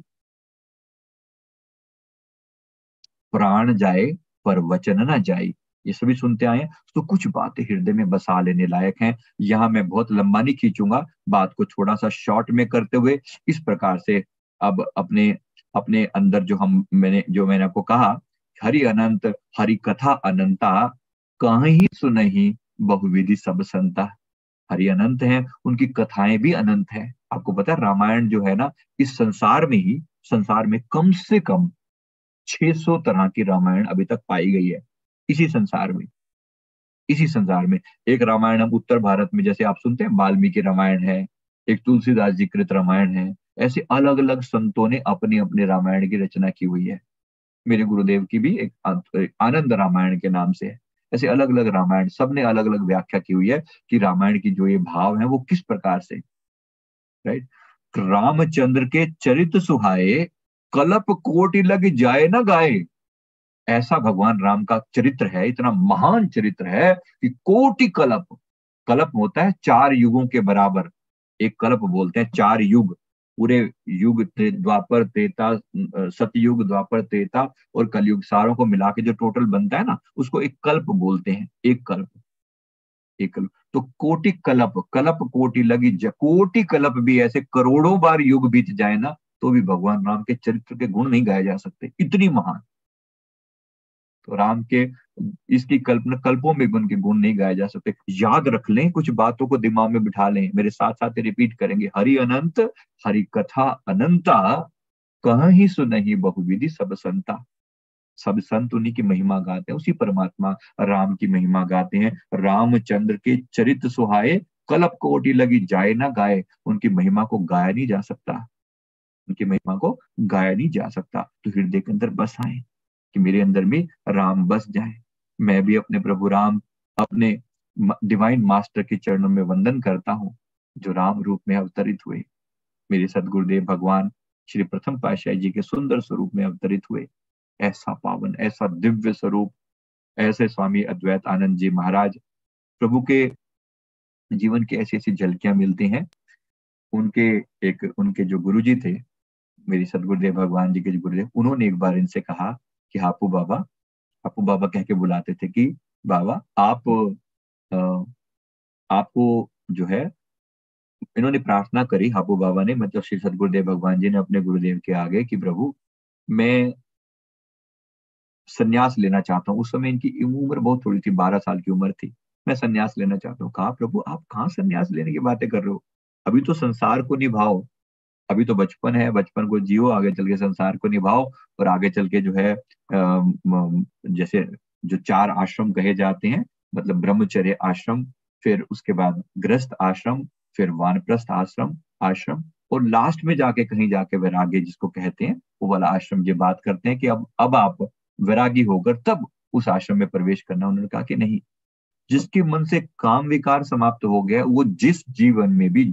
[SPEAKER 1] प्राण जाए पर वचन न जाए, ये सभी सुनते आए हैं। तो कुछ बातें हृदय में बसा लेने लायक हैं। यहाँ मैं बहुत लंबा नहीं खींचूंगा, बात को थोड़ा सा शॉर्ट में करते हुए इस प्रकार से अब अपने अपने अंदर मैंने आपको कहा, हरि अनंत हरि कथा अनंता, कहीं सुनहि बहुविधि सब संता। हरि अनंत है, उनकी कथाएं भी अनंत है। आपको पता है रामायण जो है ना, इस संसार में कम से कम 600 तरह की रामायण अभी तक पाई गई है, इसी संसार में। इसी संसार में एक रामायण हम उत्तर भारत में जैसे आप सुनते हैं वाल्मीकि रामायण है, एक तुलसीदास जी कृत रामायण है। ऐसे अलग अलग संतों ने अपने अपने रामायण की रचना की हुई है। मेरे गुरुदेव की भी एक आनंद रामायण के नाम से है। ऐसे अलग अलग रामायण, सबने अलग अलग व्याख्या की हुई है कि रामायण की जो ये भाव है वो किस प्रकार से, राइट। रामचंद्र के चरित सुहाए, कलप कोटि लग जाए ना गाए। ऐसा भगवान राम का चरित्र है, इतना महान चरित्र है कि कोटि कलप, कलप होता है 4 युगों के बराबर, एक कल्प बोलते हैं 4 युग, पूरे युग द्वापर त्रेता, सतयुग द्वापर त्रेता और कलयुग, सारों को मिला के जो टोटल बनता है ना, उसको एक कल्प बोलते हैं। एक कल्प, एक कल्प। तो कोटि कल्प, कल्प कोटि लगी, कोटि कल्प भी ऐसे करोड़ों बार युग बीत जाए ना, तो भी भगवान राम के चरित्र के गुण नहीं गाए जा सकते, इतनी महान। तो राम के इसकी कल्पना, कल्पों में भी उनके गुण नहीं गाए जा सकते। याद रख लें, कुछ बातों को दिमाग में बिठा लें, मेरे साथ साथ रिपीट करेंगे, हरि अनंत हरि कथा अनंता, कहीं सुनहि बहुविधि सब संता। सब संत उन्हीं की महिमा गाते हैं, उसी परमात्मा राम की महिमा गाते हैं। रामचंद्र के चरित सुहाए, कलप कोटि लगी जाए ना गाए। उनकी महिमा को गाया नहीं जा सकता, उनकी महिमा को गाया नहीं जा सकता। तो हृदय के अंदर बस आए कि मेरे अंदर भी राम बस जाए। मैं भी अपने प्रभु राम, अपने डिवाइन मास्टर के चरणों में वंदन करता हूँ, जो राम रूप में अवतरित हुए, मेरे सदगुरुदेव भगवान श्री प्रथम पातशाही जी के सुंदर स्वरूप में अवतरित हुए। ऐसा पावन, ऐसा दिव्य स्वरूप, ऐसे स्वामी अद्वैत आनंद जी महाराज, प्रभु के जीवन की ऐसी ऐसी झलकियां मिलती हैं। उनके जो गुरु जी थे, मेरी सदगुरुदेव भगवान जी के जो गुरुदेव, उन्होंने एक बार इनसे कहा कि हापू बाबा कह के बुलाते थे कि बाबा आप आपको जो है, इन्होंने प्रार्थना करी हापू बाबा ने, मतलब श्री सदगुरुदेव भगवान जी ने अपने गुरुदेव के आगे कि प्रभु मैं संन्यास लेना चाहता हूँ। उस समय इनकी उम्र बहुत थोड़ी थी, 12 साल की उम्र थी। मैं संन्यास लेना चाहता हूँ। कहा प्रभु आप कहाँ संन्यास लेने की बातें कर रहे हो, अभी तो संसार को निभाओ, अभी तो बचपन है, बचपन को जियो, आगे चल के संसार को निभाओ। और आगे चल के जो है जैसे जो 4 आश्रम कहे जाते हैं, मतलब ब्रह्मचर्य आश्रम, फिर उसके बाद गृहस्थ आश्रम, फिर वानप्रस्थ आश्रम आश्रम, और लास्ट में जाके कहीं जाके वैराग्य जिसको कहते हैं वो वाला आश्रम, ये बात करते हैं कि अब आप वैरागी होकर तब उस आश्रम में प्रवेश करना। उन्होंने कहा कि नहीं, जिसके मन से काम विकार समाप्त हो गया, वो जिस जीवन में भी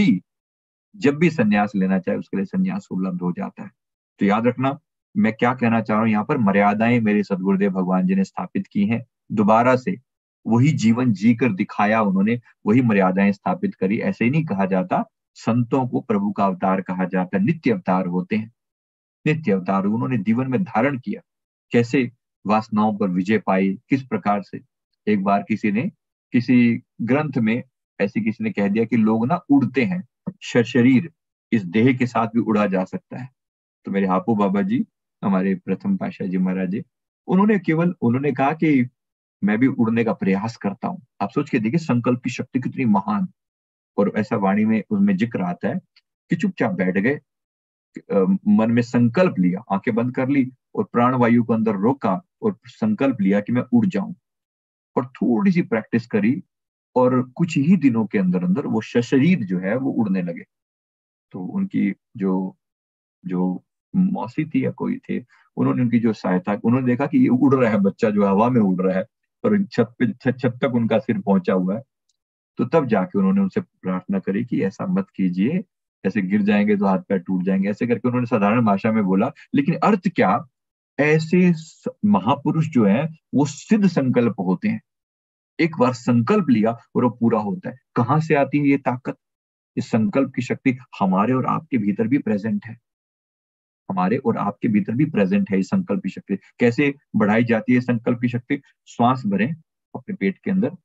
[SPEAKER 1] जब भी संन्यास लेना चाहे उसके लिए संन्यास उपलब्ध हो जाता है। तो याद रखना, मैं क्या कहना चाह रहा हूं यहाँ पर, मर्यादाएं मेरे सदगुरुदेव भगवान जी ने स्थापित की हैं। दोबारा से वही जीवन जी कर दिखाया उन्होंने, वही मर्यादाएं स्थापित करी। ऐसे ही नहीं कहा जाता, संतों को प्रभु का अवतार कहा जाता है, नित्य अवतार होते हैं। नित्य अवतार उन्होंने जीवन में धारण किया, कैसे वासनाओं पर विजय पाई, किस प्रकार से। एक बार किसी ग्रंथ में ऐसे किसी ने कह दिया कि लोग ना उड़ते हैं, शरीर इस देह के साथ भी उड़ा जा सकता है। तो मेरे हापू बाबा जी, हमारे प्रथम पातशाह जी महाराज जी, उन्होंने कहा कि मैं भी उड़ने का प्रयास करता हूँ। आप सोच के देखिए संकल्प की शक्ति कितनी महान। और ऐसा वाणी में उसमें जिक्र आता है कि चुपचाप बैठ गए, मन में संकल्प लिया, आंखें बंद कर ली और प्राण वायु को अंदर रोका और संकल्प लिया कि मैं उड़ जाऊं। और थोड़ी सी प्रैक्टिस करी और कुछ ही दिनों के अंदर अंदर वो शरीर जो है वो उड़ने लगे। तो उनकी जो जो मौसी थी या कोई थे, उन्होंने उनकी जो सहायता, उन्होंने देखा कि ये उड़ रहा है बच्चा, जो हवा में उड़ रहा है और छत तक उनका सिर पहुंचा हुआ है। तो तब जाके उन्होंने उनसे प्रार्थना करी कि ऐसा मत कीजिए, ऐसे गिर जाएंगे तो हाथ पैर टूट जाएंगे, ऐसे करके उन्होंने साधारण भाषा में बोला। लेकिन अर्थ क्या, ऐसे महापुरुष जो हैं वो सिद्ध संकल्प होते हैं। एक बार संकल्प लिया और वो पूरा होता है। कहां से आती है ये ताकत, इस संकल्प की शक्ति हमारे और आपके भीतर भी प्रेजेंट है। हमारे और आपके भीतर भी प्रेजेंट है इस संकल्प की शक्ति। कैसे बढ़ाई जाती है संकल्प की शक्ति, श्वास भरें अपने पेट के अंदर,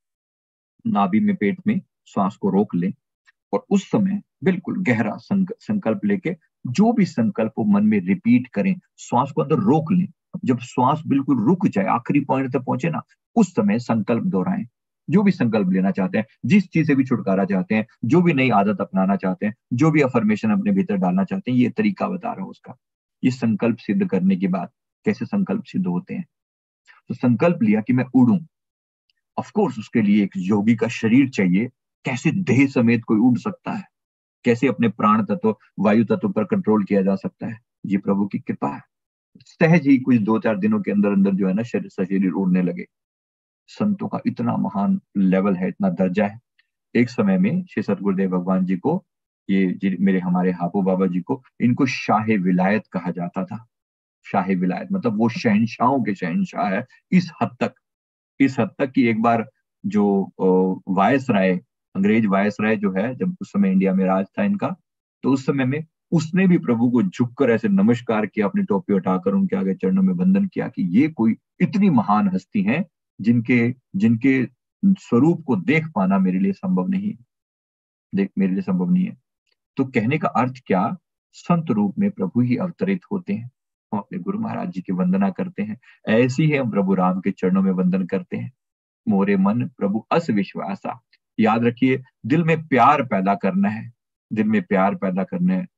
[SPEAKER 1] नाभि में, पेट में श्वास को रोक लें और उस समय बिल्कुल गहरा संकल्प लेके जो भी संकल्प वो मन में रिपीट करें, श्वास को अंदर रोक लें। जब श्वास बिल्कुल रुक जाए, आखिरी पॉइंट तक पहुंचे ना, उस समय संकल्प दोहराएं। जो भी संकल्प लेना चाहते हैं, जिस चीज से भी छुटकारा चाहते हैं, जो भी नई आदत अपनाना चाहते हैं, जो भी अफर्मेशन अपने भीतर डालना चाहते हैं, ये तरीका बता रहा हूं उसका। ये संकल्प सिद्ध करने की बात, कैसे संकल्प सिद्ध होते हैं। तो संकल्प लिया कि मैं उड़ूं, ऑफ कोर्स उसके लिए एक योगी का शरीर चाहिए। कैसे देह समेत कोई उड़ सकता है, कैसे अपने प्राण तत्व, वायु तत्व पर कंट्रोल किया जा सकता है, ये प्रभु की कृपा है। सहज ही कुछ 2-4 दिनों के अंदर अंदर जो है ना, शरीर उड़ने लगे। संतों का इतना महान लेवल है, इतना दर्जा है। एक समय में श्री सतगुरुदेव भगवान जी को, मेरे हमारे हापू बाबा जी को, इनको शाह विलायत कहा जाता था। शाह विलायत मतलब वो शहनशाहों के शहनशाह है। इस हद तक कि एक बार जो वायसराय, अंग्रेज वायसराय जो है, जब उस समय इंडिया में राज था इनका, तो उस समय में उसने भी प्रभु को झुककर ऐसे नमस्कार किया, अपनी टोपी उठाकर उनके आगे चरणों में वंदन किया कि ये कोई इतनी महान हस्ती हैं जिनके जिनके स्वरूप को देख पाना मेरे लिए संभव नहीं है, मेरे लिए संभव नहीं है। तो कहने का अर्थ क्या, संत रूप में प्रभु ही अवतरित होते हैं। हम अपने गुरु महाराज जी की वंदना करते हैं, ऐसी ही हम प्रभु राम के चरणों में वंदन करते हैं। मोरे मन प्रभु अस विश्वासा। याद रखिए, दिल में प्यार पैदा करना है, दिल में प्यार पैदा करना है।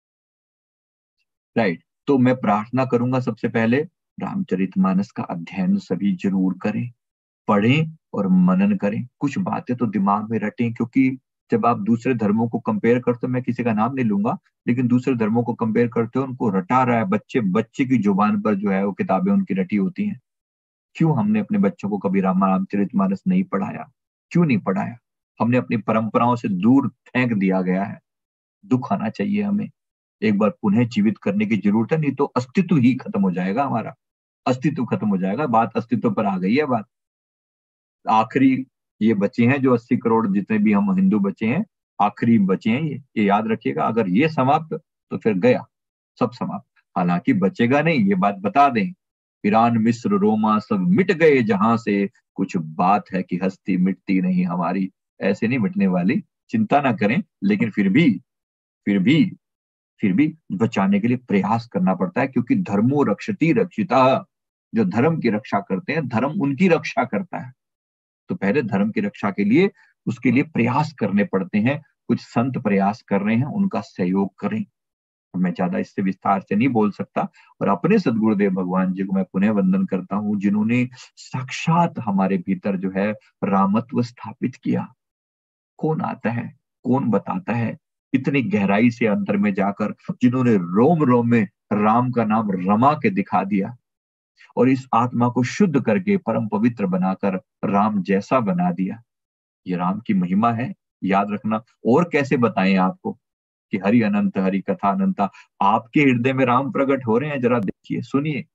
[SPEAKER 1] राइट। तो मैं प्रार्थना करूंगा सबसे पहले, रामचरितमानस का अध्ययन सभी जरूर करें, पढ़ें और मनन करें। कुछ बातें तो दिमाग में रटें, क्योंकि जब आप दूसरे धर्मों को कंपेयर करते हो, मैं किसी का नाम नहीं लूंगा, लेकिन दूसरे धर्मों को कंपेयर करते हो, उनको रटा रहा है बच्चे बच्चे की जुबान पर जो है वो किताबें उनकी रटी होती हैं। क्यों हमने अपने बच्चों को कभी रामचरितमानस नहीं पढ़ाया, क्यों नहीं पढ़ाया। हमने अपनी परंपराओं से दूर फेंक दिया गया है। दुख आना चाहिए हमें, एक बार पुनः जीवित करने की जरूरत है, नहीं तो अस्तित्व ही खत्म हो जाएगा, हमारा अस्तित्व खत्म हो जाएगा। बात अस्तित्व पर आ गई है बात। आखिरी ये बचे हैं जो 80 करोड़ जितने भी हम हिंदू बचे हैं, आखिरी बचे हैं ये याद रखिएगा। अगर ये समाप्त तो फिर गया, सब समाप्त। हालांकि बचेगा नहीं, ये बात बता दें, ईरान मिस्र रोमा सब मिट गए जहां से, कुछ बात है कि हस्ती मिटती नहीं हमारी। ऐसे नहीं मिटने वाली, चिंता ना करें, लेकिन फिर भी फिर भी बचाने के लिए प्रयास करना पड़ता है, क्योंकि धर्मो रक्षति रक्षिता, जो धर्म की रक्षा करते हैं धर्म उनकी रक्षा करता है। तो पहले धर्म की रक्षा के लिए उसके लिए प्रयास करने पड़ते हैं। कुछ संत प्रयास कर रहे हैं, उनका सहयोग करें। मैं ज्यादा इससे विस्तार से नहीं बोल सकता। और अपने सदगुरुदेव भगवान जी को मैं पुनः वंदन करता हूँ, जिन्होंने साक्षात हमारे भीतर जो है रामत्व स्थापित किया। कौन आता है, कौन बताता है, इतनी गहराई से अंतर में जाकर जिन्होंने रोम रोम में राम का नाम रमा के दिखा दिया, और इस आत्मा को शुद्ध करके परम पवित्र बनाकर राम जैसा बना दिया। ये राम की महिमा है, याद रखना। और कैसे बताएं आपको कि हरि अनंत हरि कथा अनंता, आपके हृदय में राम प्रकट हो रहे हैं, जरा देखिए सुनिए।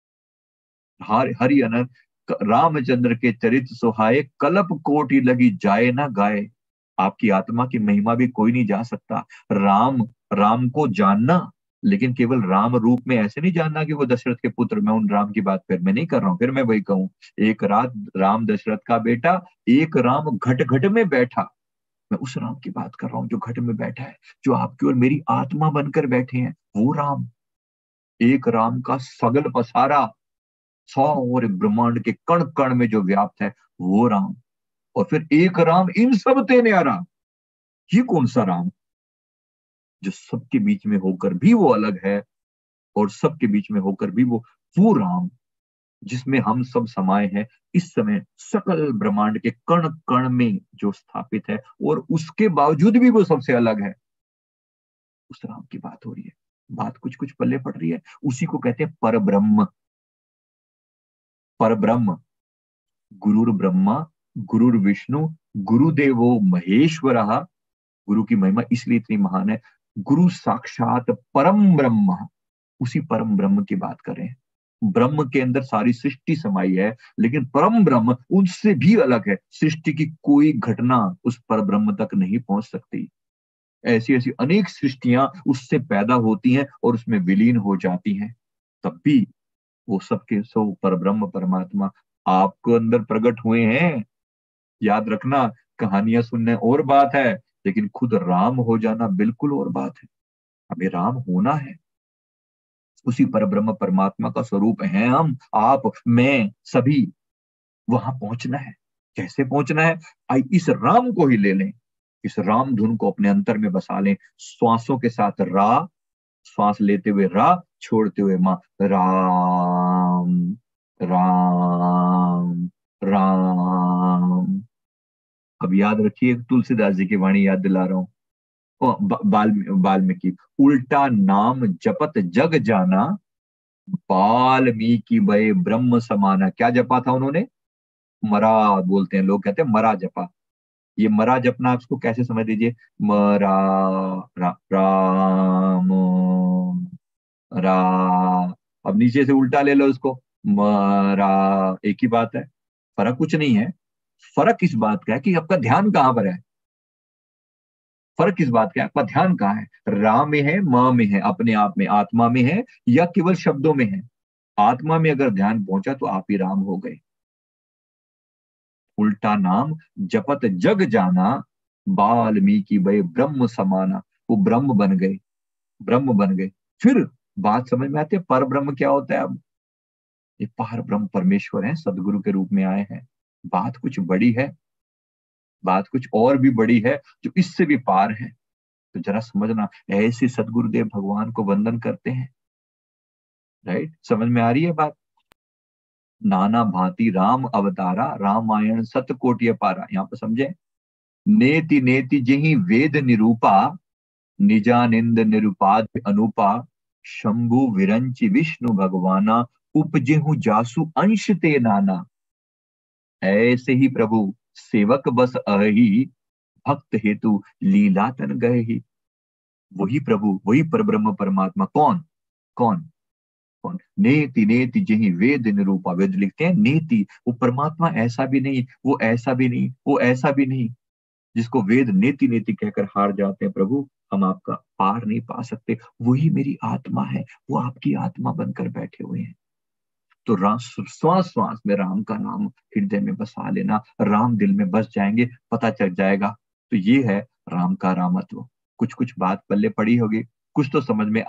[SPEAKER 1] हरि अनंत रामचंद्र के चरित्र सुहाए, कल्प कोटि लगी जाए ना गाए। आपकी आत्मा की महिमा भी कोई नहीं जा सकता। राम राम को जानना, लेकिन केवल राम रूप में ऐसे नहीं जानना कि वो दशरथ के पुत्र। मैं उन राम की बात फिर मैं नहीं कर रहा हूं, फिर मैं वही कहूं, एक रात राम दशरथ का बेटा, एक राम घट घट में बैठा। मैं उस राम की बात कर रहा हूं जो घट में बैठा है, जो आपकी और मेरी आत्मा बनकर बैठे हैं, वो राम। एक राम का सगल पसारा, सौ और ब्रह्मांड के कण कण में जो व्याप्त है, वो राम। और फिर एक राम इन सब ते न्यारा। ये कौन सा राम, जो सबके बीच में होकर भी वो अलग है, और सबके बीच में होकर भी वो राम जिसमें हम सब समाये हैं इस समय, सकल ब्रह्मांड के कण कण में जो स्थापित है, और उसके बावजूद भी वो सबसे अलग है। उस राम की बात हो रही है। बात कुछ कुछ पल्ले पड़ रही है। उसी को कहते हैं पर ब्रह्म। पर ब्रह्म, गुरुर ब्रह्मा गुरुर विष्णु गुरुदेवो महेश्वरः। गुरु की महिमा इसलिए इतनी महान है, गुरु साक्षात परम ब्रह्म। उसी परम ब्रह्म की बात करें। ब्रह्म के अंदर सारी सृष्टि समाई है, लेकिन परम ब्रह्म उनसे भी अलग है। सृष्टि की कोई घटना उस पर ब्रह्म तक नहीं पहुंच सकती। ऐसी ऐसी अनेक सृष्टियां उससे पैदा होती हैं और उसमें विलीन हो जाती हैं, तब भी वो सबके सब पर ब्रह्म परमात्मा आपको अंदर प्रकट हुए हैं। याद रखना, कहानियां सुनने और बात है, लेकिन खुद राम हो जाना बिल्कुल और बात है। हमें राम होना है, उसी पर ब्रह्म परमात्मा का स्वरूप है हम, आप मैं सभी। वहां पहुंचना है। कैसे पहुंचना है? आई इस राम को ही ले लें, इस राम धुन को अपने अंतर में बसा लें। श्वासों के साथ रा, श्वास लेते हुए रा, छोड़ते हुए मां। राम राम राम। अब याद रखिए, तुलसीदास जी की वाणी याद दिला रहा हूं। वाल्मीकि, उल्टा नाम जपत जग जाना, वाल्मीकि भय ब्रह्म समाना। क्या जपा था उन्होंने? मरा बोलते हैं लोग, कहते हैं मरा जपा। ये मरा जपना आप इसको कैसे समझ लीजिए? मरा राम रा। अब नीचे से उल्टा ले लो इसको, मरा। एक ही बात है, फर्क कुछ नहीं है। फर्क इस बात का है कि आपका ध्यान कहां पर है। फर्क इस बात का है, आपका ध्यान कहाँ है। रा में है, म में है, अपने आप में आत्मा में है, या केवल शब्दों में है। आत्मा में अगर ध्यान पहुंचा तो आप ही राम हो गए। उल्टा नाम जपत जग जाना, वाल्मीकि भय ब्रह्म समाना। वो ब्रह्म बन गए, ब्रह्म बन गए। फिर बात समझ में आती है, पर ब्रह्म क्या होता है। अब ये पार ब्रह्म परमेश्वर है, सदगुरु के रूप में आए हैं। बात कुछ बड़ी है, बात कुछ और भी बड़ी है, जो इससे भी पार है। तो जरा समझना, ऐसे सदगुरुदेव भगवान को वंदन करते हैं। राइट, समझ में आ रही है बात? नाना भांति राम अवतारा, रामायण सत कोटि अपारा। यहाँ पर समझे, नेति नेति जही वेद निरूपा, निजानिंद निरुपाद अनुपा, शंभु विरंचि विष्णु भगवाना, उपजेहु जासु अंश ते नाना। ऐसे ही प्रभु सेवक बस अहि, भक्त हेतु लीला तन गए ही। वही प्रभु, वही परब्रह्म परमात्मा। कौन? कौन? कौन? नेति नेति जही वेद निरूपा। वेद लिखते हैं नेति, वो परमात्मा ऐसा भी नहीं, वो ऐसा भी नहीं, वो ऐसा भी नहीं, जिसको वेद नेति नेति कहकर हार जाते हैं। प्रभु हम आपका पार नहीं पा सकते, वही मेरी आत्मा है, वो आपकी आत्मा बनकर बैठे हुए हैं। तो श्वास श्वास में राम का नाम हृदय में बसा लेना, राम दिल में बस जाएंगे, पता चल जाएगा। तो ये है राम का रामत्व। कुछ कुछ बात पल्ले पड़ी होगी, कुछ तो समझ में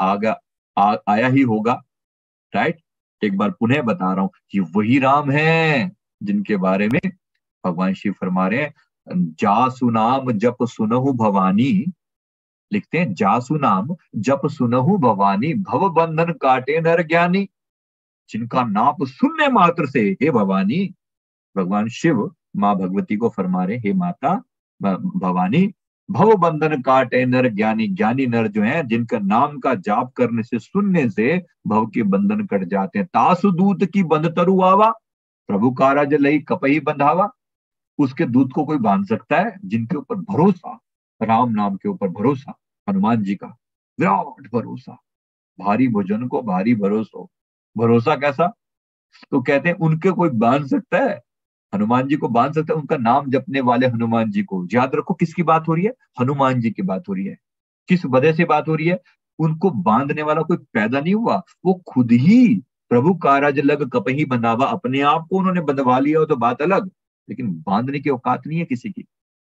[SPEAKER 1] आया ही होगा, राइट। एक बार पुनः बता रहा हूं, ये वही राम है जिनके बारे में भगवान शिव फरमा रहे हैं, जासु नाम जप सुनहु भवानी। लिखते हैं, जासु नाम जप सुनहु भवानी, भव बंधन काटे नर ज्ञानी। जिनका नाम सुनने मात्र से, हे भवानी, भगवान शिव माँ भगवती को फरमा रहे, हे माता भवानी, भव बंधन काटे नर ज्ञानी। ज्ञानी नर जो है, जिनका नाम का जाप करने से, सुनने से भव के बंधन कट जाते हैं। तासु दूत की बंध तरु आवा, प्रभु कारज लई कपही बंधावा। उसके दूत को कोई बांध सकता है? जिनके ऊपर भरोसा, राम नाम के ऊपर भरोसा, हनुमान जी का विराट भरोसा, भारी भोजन को भारी भरोसा। भरोसा कैसा? तो कहते हैं उनके कोई बांध सकता है? हनुमान जी को बांध सकता है? उनका नाम जपने वाले हनुमान जी को। याद रखो किसकी बात हो रही है? हनुमान जी की बात हो रही है। किस वजह से बात हो रही है? उनको बांधने वाला कोई पैदा नहीं हुआ, वो खुद ही प्रभु कारज लग कपही बंधावा। अपने आप को उन्होंने बंधवा लिया हो तो बात अलग, लेकिन बांधने की औकात नहीं है किसी की,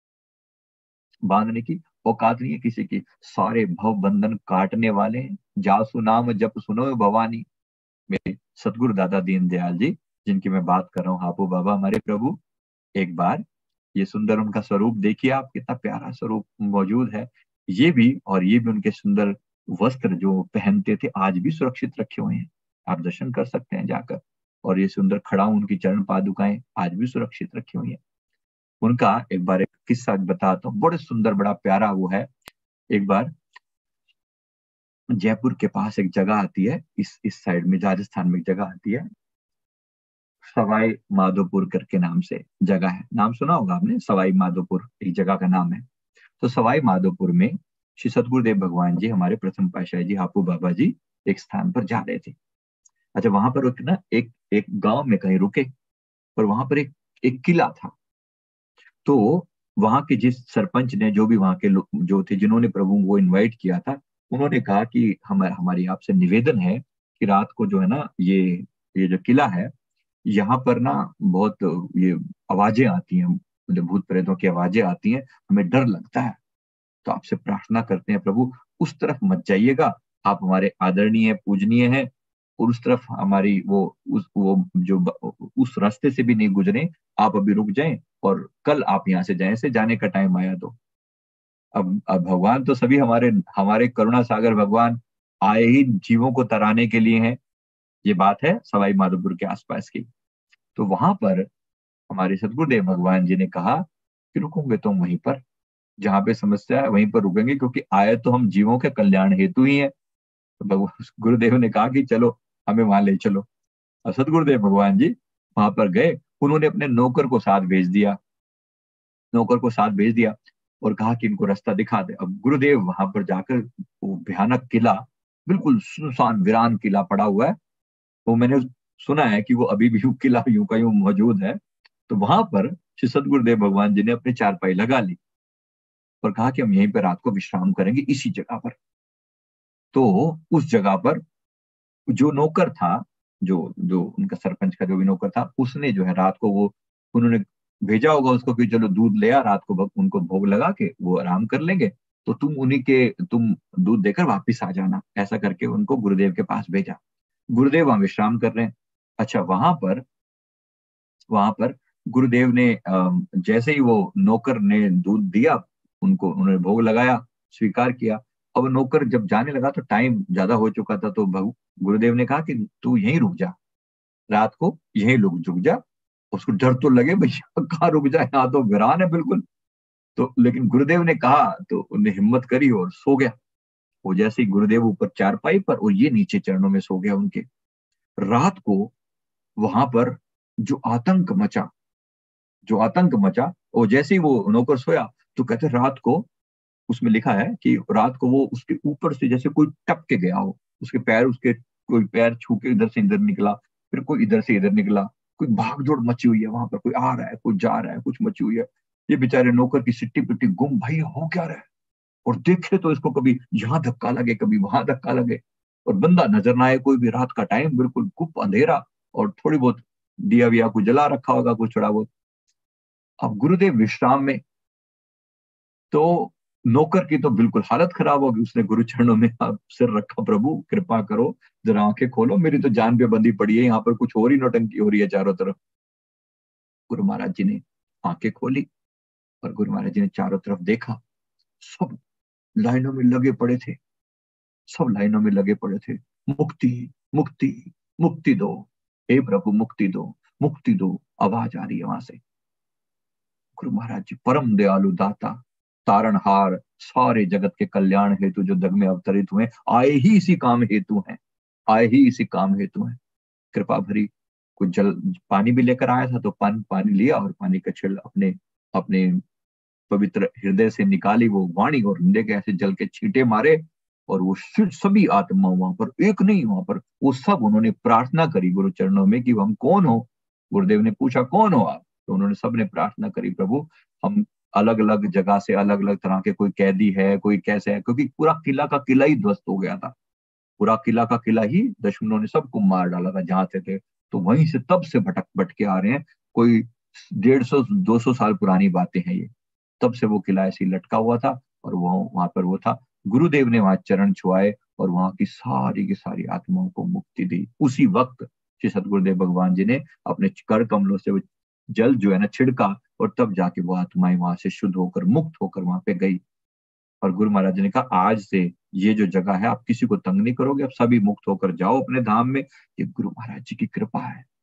[SPEAKER 1] बांधने की औकात नहीं है किसी की। सारे भव बंधन काटने वाले हैं। जासु नाम जप सुनो भवानी। मेरे सतगुरु दादा दीन दयाल जी, जिनकी मैं बात कर रहा हूँ, हापू बाबा हमारे प्रभु, एक बार ये सुंदर उनका स्वरूप देखिए आप, कितना प्यारा स्वरूप मौजूद है। ये भी, और ये भी उनके सुंदर वस्त्र जो पहनते थे आज भी सुरक्षित रखे हुए हैं, आप दर्शन कर सकते हैं जाकर। और ये सुंदर खड़ा उनकी चरण पादुकाएं आज भी सुरक्षित रखी हुई हैं। उनका एक बार एक किस्सा बताता हूँ, बड़े सुंदर, बड़ा प्यारा वो है। एक बार जयपुर के पास एक जगह आती है, इस साइड में राजस्थान में एक जगह आती है, सवाई माधोपुर करके नाम से जगह है। नाम सुना होगा आपने, सवाई माधोपुर एक जगह का नाम है। तो सवाई माधोपुर में श्री सतगुरुदेव भगवान जी, हमारे प्रथम पातशाही जी, हापू बाबा जी एक स्थान पर जा रहे थे। अच्छा, वहां पर एक एक गांव में कहीं रुके, और वहां पर एक किला था। तो वहां के जिस सरपंच ने, जो भी वहां के लोग जो थे, जिन्होंने प्रभु को इनवाइट किया था, उन्होंने कहा कि हमारी आपसे निवेदन है कि रात को जो है ना, ये जो किला है, यहाँ पर ना बहुत ये आवाजें आती हैं, मतलब भूत प्रेतों की आवाजें आती हैं, हमें डर लगता है। तो आपसे प्रार्थना करते हैं प्रभु, उस तरफ मत जाइएगा, आप हमारे आदरणीय पूजनीय हैं, और उस तरफ हमारी उस रास्ते से भी नहीं गुजरे, आप अभी रुक जाएं और कल आप यहाँ से जाएं, से जाने का टाइम आया तो। अब भगवान तो सभी हमारे हमारे करुणा सागर भगवान आए ही जीवों को तराने के लिए हैं। ये बात है सवाई माधोपुर के आसपास की। तो वहां पर हमारे सदगुरुदेव भगवान जी ने कहा कि रुकोगे तुम वहीं पर, जहां पे समस्या है वहीं पर रुकेंगे, क्योंकि आए तो हम जीवों के कल्याण हेतु ही है। तो भगवान गुरुदेव ने कहा कि चलो, हमें वहां ले चलो। और सदगुरुदेव भगवान जी वहां पर गए, उन्होंने अपने नौकर को साथ भेज दिया, नौकर को साथ भेज दिया और कहा कि इनको रास्ता दिखा दे। अब गुरुदेव वहां पर जाकर, वो भयानक किला, बिल्कुल सुनसान वीरान किला पड़ा हुआ है, वो मैंने सुना है कि वो अभी भी वो किला यूं का यूं मौजूद है। तो वहां पर श्री सदगुरुदेव भगवान जी ने अपनी चारपाई लगा ली और कहा कि हम यहीं पर रात को विश्राम करेंगे, इसी जगह पर। तो उस जगह पर जो नौकर था, जो जो उनका सरपंच का जो भी नौकर था, उसने जो है रात को, वो उन्होंने भेजा होगा उसको कि चलो दूध ले आ, रात को उनको भोग लगा के वो आराम कर लेंगे, तो तुम दूध देकर वापिस आ जाना, ऐसा करके उनको गुरुदेव के पास भेजा। गुरुदेव वहां विश्राम कर रहे हैं। अच्छा, वहां पर गुरुदेव ने जैसे ही वो नौकर ने दूध दिया, उनको उन्होंने भोग लगाया, स्वीकार किया। अब नौकर जब जाने लगा तो टाइम ज्यादा हो चुका था, तो गुरुदेव ने कहा कि तू यहीं रुक जा, रात को यहीं रुक जा। उसको डर तो लगे, भैया कहाँ रुक जाए, यहाँ तो वीरान है बिल्कुल। तो लेकिन गुरुदेव ने कहा तो उन्हें हिम्मत करी और सो गया। वो जैसे ही गुरुदेव ऊपर चारपाई पर और ये नीचे चरणों में सो गया उनके। रात को वहां पर जो आतंक मचा, और जैसे ही वो नौकर सोया, तो कहते रात को, उसमें लिखा है कि रात को वो उसके ऊपर से जैसे कोई टप के गया हो, उसके कोई पैर छू के इधर से इधर निकला, फिर कोई इधर से इधर निकला, कोई भागदौड़ मची हुई है वहां पर, कोई आ रहा है, कोई जा रहा है, कुछ मची हुई है। ये बेचारे नौकर की सिट्टी पिट्टी गुम, भाई हो क्या रहा है, और देखे तो इसको कभी यहाँ धक्का लगे, कभी वहां धक्का लगे, और बंदा नजर ना आए, कोई भी रात का टाइम बिल्कुल गुप अंधेरा, और थोड़ी बहुत दिया विया कुछ जला रखा होगा, कुछ थोड़ा बहुत। अब गुरुदेव विश्राम में, तो नौकर की तो बिल्कुल हालत खराब होगी। उसने गुरु चरणों में आप सिर रखा, प्रभु कृपा करो, जरा आंखें खोलो, मेरी तो जान पे बंदी पड़ी है, यहाँ पर कुछ और ही नौटंकी हो रही है चारों तरफ। गुरु महाराज जी ने आंखें खोली और गुरु महाराज जी ने चारों तरफ देखा, सब लाइनों में लगे पड़े थे, सब लाइनों में लगे पड़े थे। मुक्ति, मुक्ति, मुक्ति दो, हे प्रभु मुक्ति दो, मुक्ति दो, आवाज आ रही है वहां से। गुरु महाराज जी परम दयालु दाता, तारणहार, सारे जगत के कल्याण हेतु जो जग में अवतरित हुए, आए ही इसी काम हेतु हैं, आए ही इसी काम हेतु हैं। कृपा भरी कुछ जल पानी भी लेकर आया था, तो पानी लिया और पानी का छिल अपने अपने पवित्र हृदय से निकाली वो वाणी, और हृदय के ऐसे जल के छींटे मारे, और वो सभी आत्मा वहां पर, एक नहीं वहां पर, वो सब उन्होंने प्रार्थना करी गुरु चरणों में कि हम कौन हो। गुरुदेव ने पूछा कौन हो आप, तो उन्होंने सबने प्रार्थना करी, प्रभु हम अलग अलग जगह से, अलग अलग तरह के, कोई कैदी है, कोई कैसे है, क्योंकि पूरा किला का किला ही ध्वस्त हो गया था, पूरा किला का किला ही दुश्मनों ने सबको मार डाला था जहां थे। तो वहीं से तब से भटक भटके आ रहे हैं, कोई 150-200 साल पुरानी बातें हैं ये। तब से वो किला ऐसे ही लटका हुआ था, और वो वहां पर वो था। गुरुदेव ने वहां चरण छुआए और वहां की सारी आत्माओं को मुक्ति दी। उसी वक्त श्री सदगुरुदेव भगवान जी ने अपने कर कमलों से वो जल जो है ना छिड़का, और तब जाके वो आत्माएं वहां से शुद्ध होकर, मुक्त होकर वहां पे गई। और गुरु महाराज ने कहा आज से ये जो जगह है, आप किसी को तंग नहीं करोगे, आप सभी मुक्त होकर जाओ अपने धाम में। ये गुरु महाराज जी की कृपा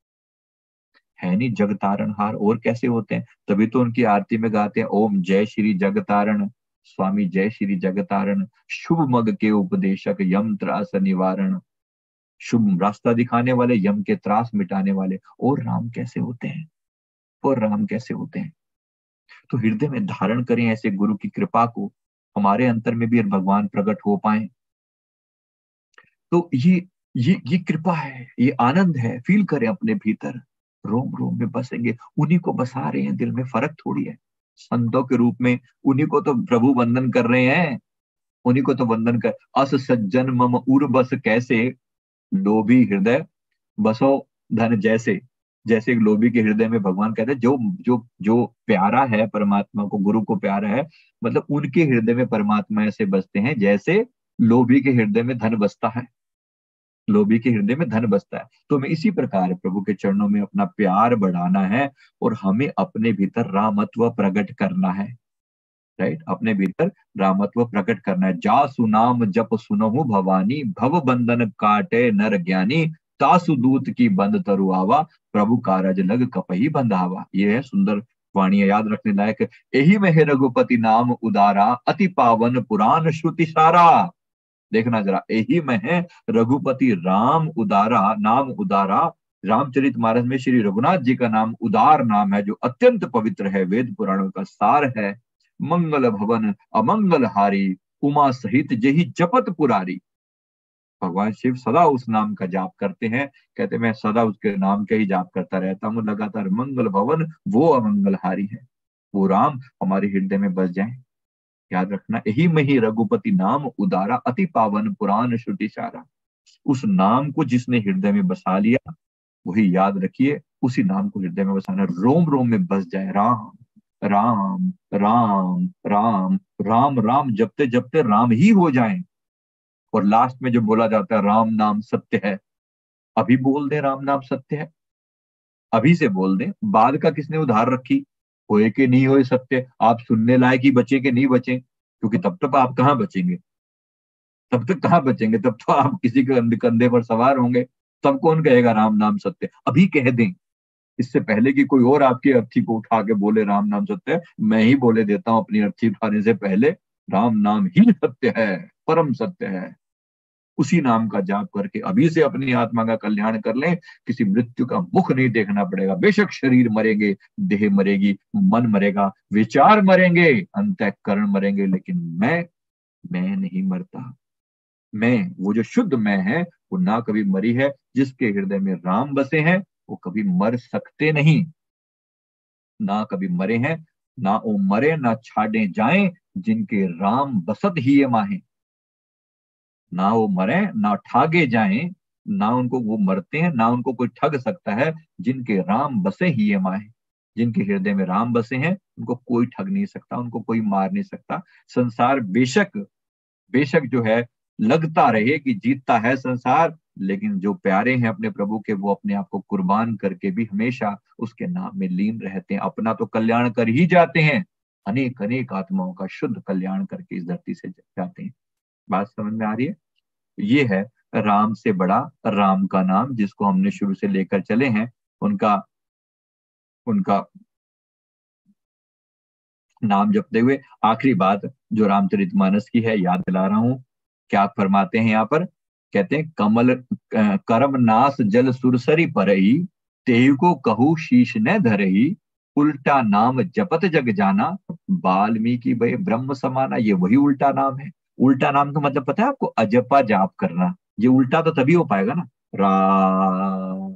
[SPEAKER 1] है नहीं जग तारणहार, और कैसे होते हैं। तभी तो उनकी आरती में गाते हैं, ओम जय श्री जग तारण, स्वामी जय श्री जग तारण, शुभ मग के उपदेशक, यम त्रास निवारण। शुभ रास्ता दिखाने वाले, यम के त्रास मिटाने वाले। और राम कैसे होते हैं, और राम कैसे होते हैं। तो हृदय में धारण करें ऐसे गुरु की कृपा को, हमारे अंतर में भी भगवान प्रकट हो पाए। तो ये कृपा है, ये आनंद है, फील करें अपने भीतर, रोम रोम में बसेंगे। उन्हीं को बसा रहे हैं दिल में, फर्क थोड़ी है। संतों के रूप में उन्हीं को तो प्रभु वंदन कर रहे हैं, उन्हीं को तो वंदन कर। अस सज्जन मम उर बस कैसे, लोभी हृदय बसो धन जैसे। जैसे एक लोभी के हृदय में भगवान कहते हैं, जो जो जो प्यारा है परमात्मा को, गुरु को प्यारा है, मतलब उनके हृदय में परमात्मा ऐसे बसते हैं जैसे लोभी के हृदय में धन बसता है, लोभी के हृदय में धन बसता है। तो हमें इसी प्रकार प्रभु के चरणों में अपना प्यार बढ़ाना है, और हमें अपने भीतर रामत्व प्रकट करना है। राइट, अपने भीतर रामत्व प्रकट करना है। जा सुनाम जप सुनहु भवानी, भव बंधन काटे नर ज्ञानी, तासु दूत की बंद तरु आवा, प्रभु कारज लग कपही बंधावा। ये है सुंदर वाणी, याद रखने लायक। यही में है रघुपति नाम उदारा, अति पावन पुराण श्रुति सारा। देखना जरा, यही में है रघुपति राम उदारा, नाम उदारा। रामचरितमानस में श्री रघुनाथ जी का नाम उदार नाम है, जो अत्यंत पवित्र है, वेद पुराणों का सार है। मंगल भवन अमंगल हारी, उमा सहित जेहि जपत पुरारी। भगवान शिव सदा उस नाम का जाप करते हैं, कहते मैं सदा उसके नाम का ही जाप करता रहता हूँ लगातार। मंगल भवन वो अमंगलहारी है, वो राम हमारे हृदय में बस जाए। याद रखना, यही में ही रघुपति नाम उदारा, अति पावन पुराण श्रुति सारा। उस नाम को जिसने हृदय में बसा लिया, वही याद रखिए, उसी नाम को हृदय में बसाना, रोम रोम में बस जाए। राम राम राम राम राम राम जपते जपते राम ही हो जाए। और लास्ट में जो बोला जाता है, राम नाम सत्य है, अभी बोल दे राम नाम सत्य है, अभी से बोल दे। बाद का किसने उधार रखी, होए कि नहीं होए सत्य, आप सुनने लायक ही बचे कि नहीं बचे, क्योंकि तब तक आप कहाँ बचेंगे, तब तक कहाँ बचेंगे, तब तो आप किसी के कंधे पर सवार होंगे। तब कौन कहेगा राम नाम सत्य, अभी कह दें। इससे पहले कि कोई और आपकी अर्थी को उठा के बोले राम नाम सत्य है, मैं ही बोले देता हूं अपनी अर्थी उठाने से पहले, राम नाम ही सत्य है, परम सत्य है। उसी नाम का जाप करके अभी से अपनी आत्मा का कल्याण कर लें, किसी मृत्यु का मुख नहीं देखना पड़ेगा। बेशक शरीर मरेंगे, देह मरेगी, मन मरेगा, विचार मरेंगे, अंतःकरण मरेंगे, लेकिन मैं नहीं मरता। मैं, वो जो शुद्ध मैं है, वो ना कभी मरी है। जिसके हृदय में राम बसे हैं, वो कभी मर सकते नहीं, ना कभी मरे हैं, ना वो मरे, ना छाड़े जाएं, जिनके राम बसत ही माहे। ना वो मरे ना ठागे जाएं, ना उनको वो मरते हैं ना उनको कोई ठग सकता है। जिनके राम बसे ही माहे, जिनके हृदय में राम बसे हैं उनको कोई ठग नहीं सकता, उनको कोई मार नहीं सकता। संसार बेशक बेशक जो है लगता रहे कि जीतता है संसार, लेकिन जो प्यारे हैं अपने प्रभु के वो अपने आप को कुर्बान करके भी हमेशा उसके नाम में लीन रहते हैं, अपना तो कल्याण कर ही जाते हैं, अनेक अनेक आत्माओं का शुद्ध कल्याण करके इस धरती से जाते हैं। बात समझ में आ रही है? ये है राम से बड़ा राम का नाम, जिसको हमने शुरू से लेकर चले हैं। उनका उनका नाम जपते हुए आखिरी बात जो रामचरितमानस की है याद दिला रहा हूं। क्या फरमाते हैं यहाँ पर? कहते हैं कमल करम नास जल सुरसरी परही, तेहु को कहू शीश न धरही, उल्टा नाम जपत जग जाना, वाल्मीकि भय ब्रह्म समाना। ये वही उल्टा नाम है। उल्टा नाम का मतलब पता है आपको? अजपा जाप करना। ये उल्टा तो तभी हो पाएगा ना, राम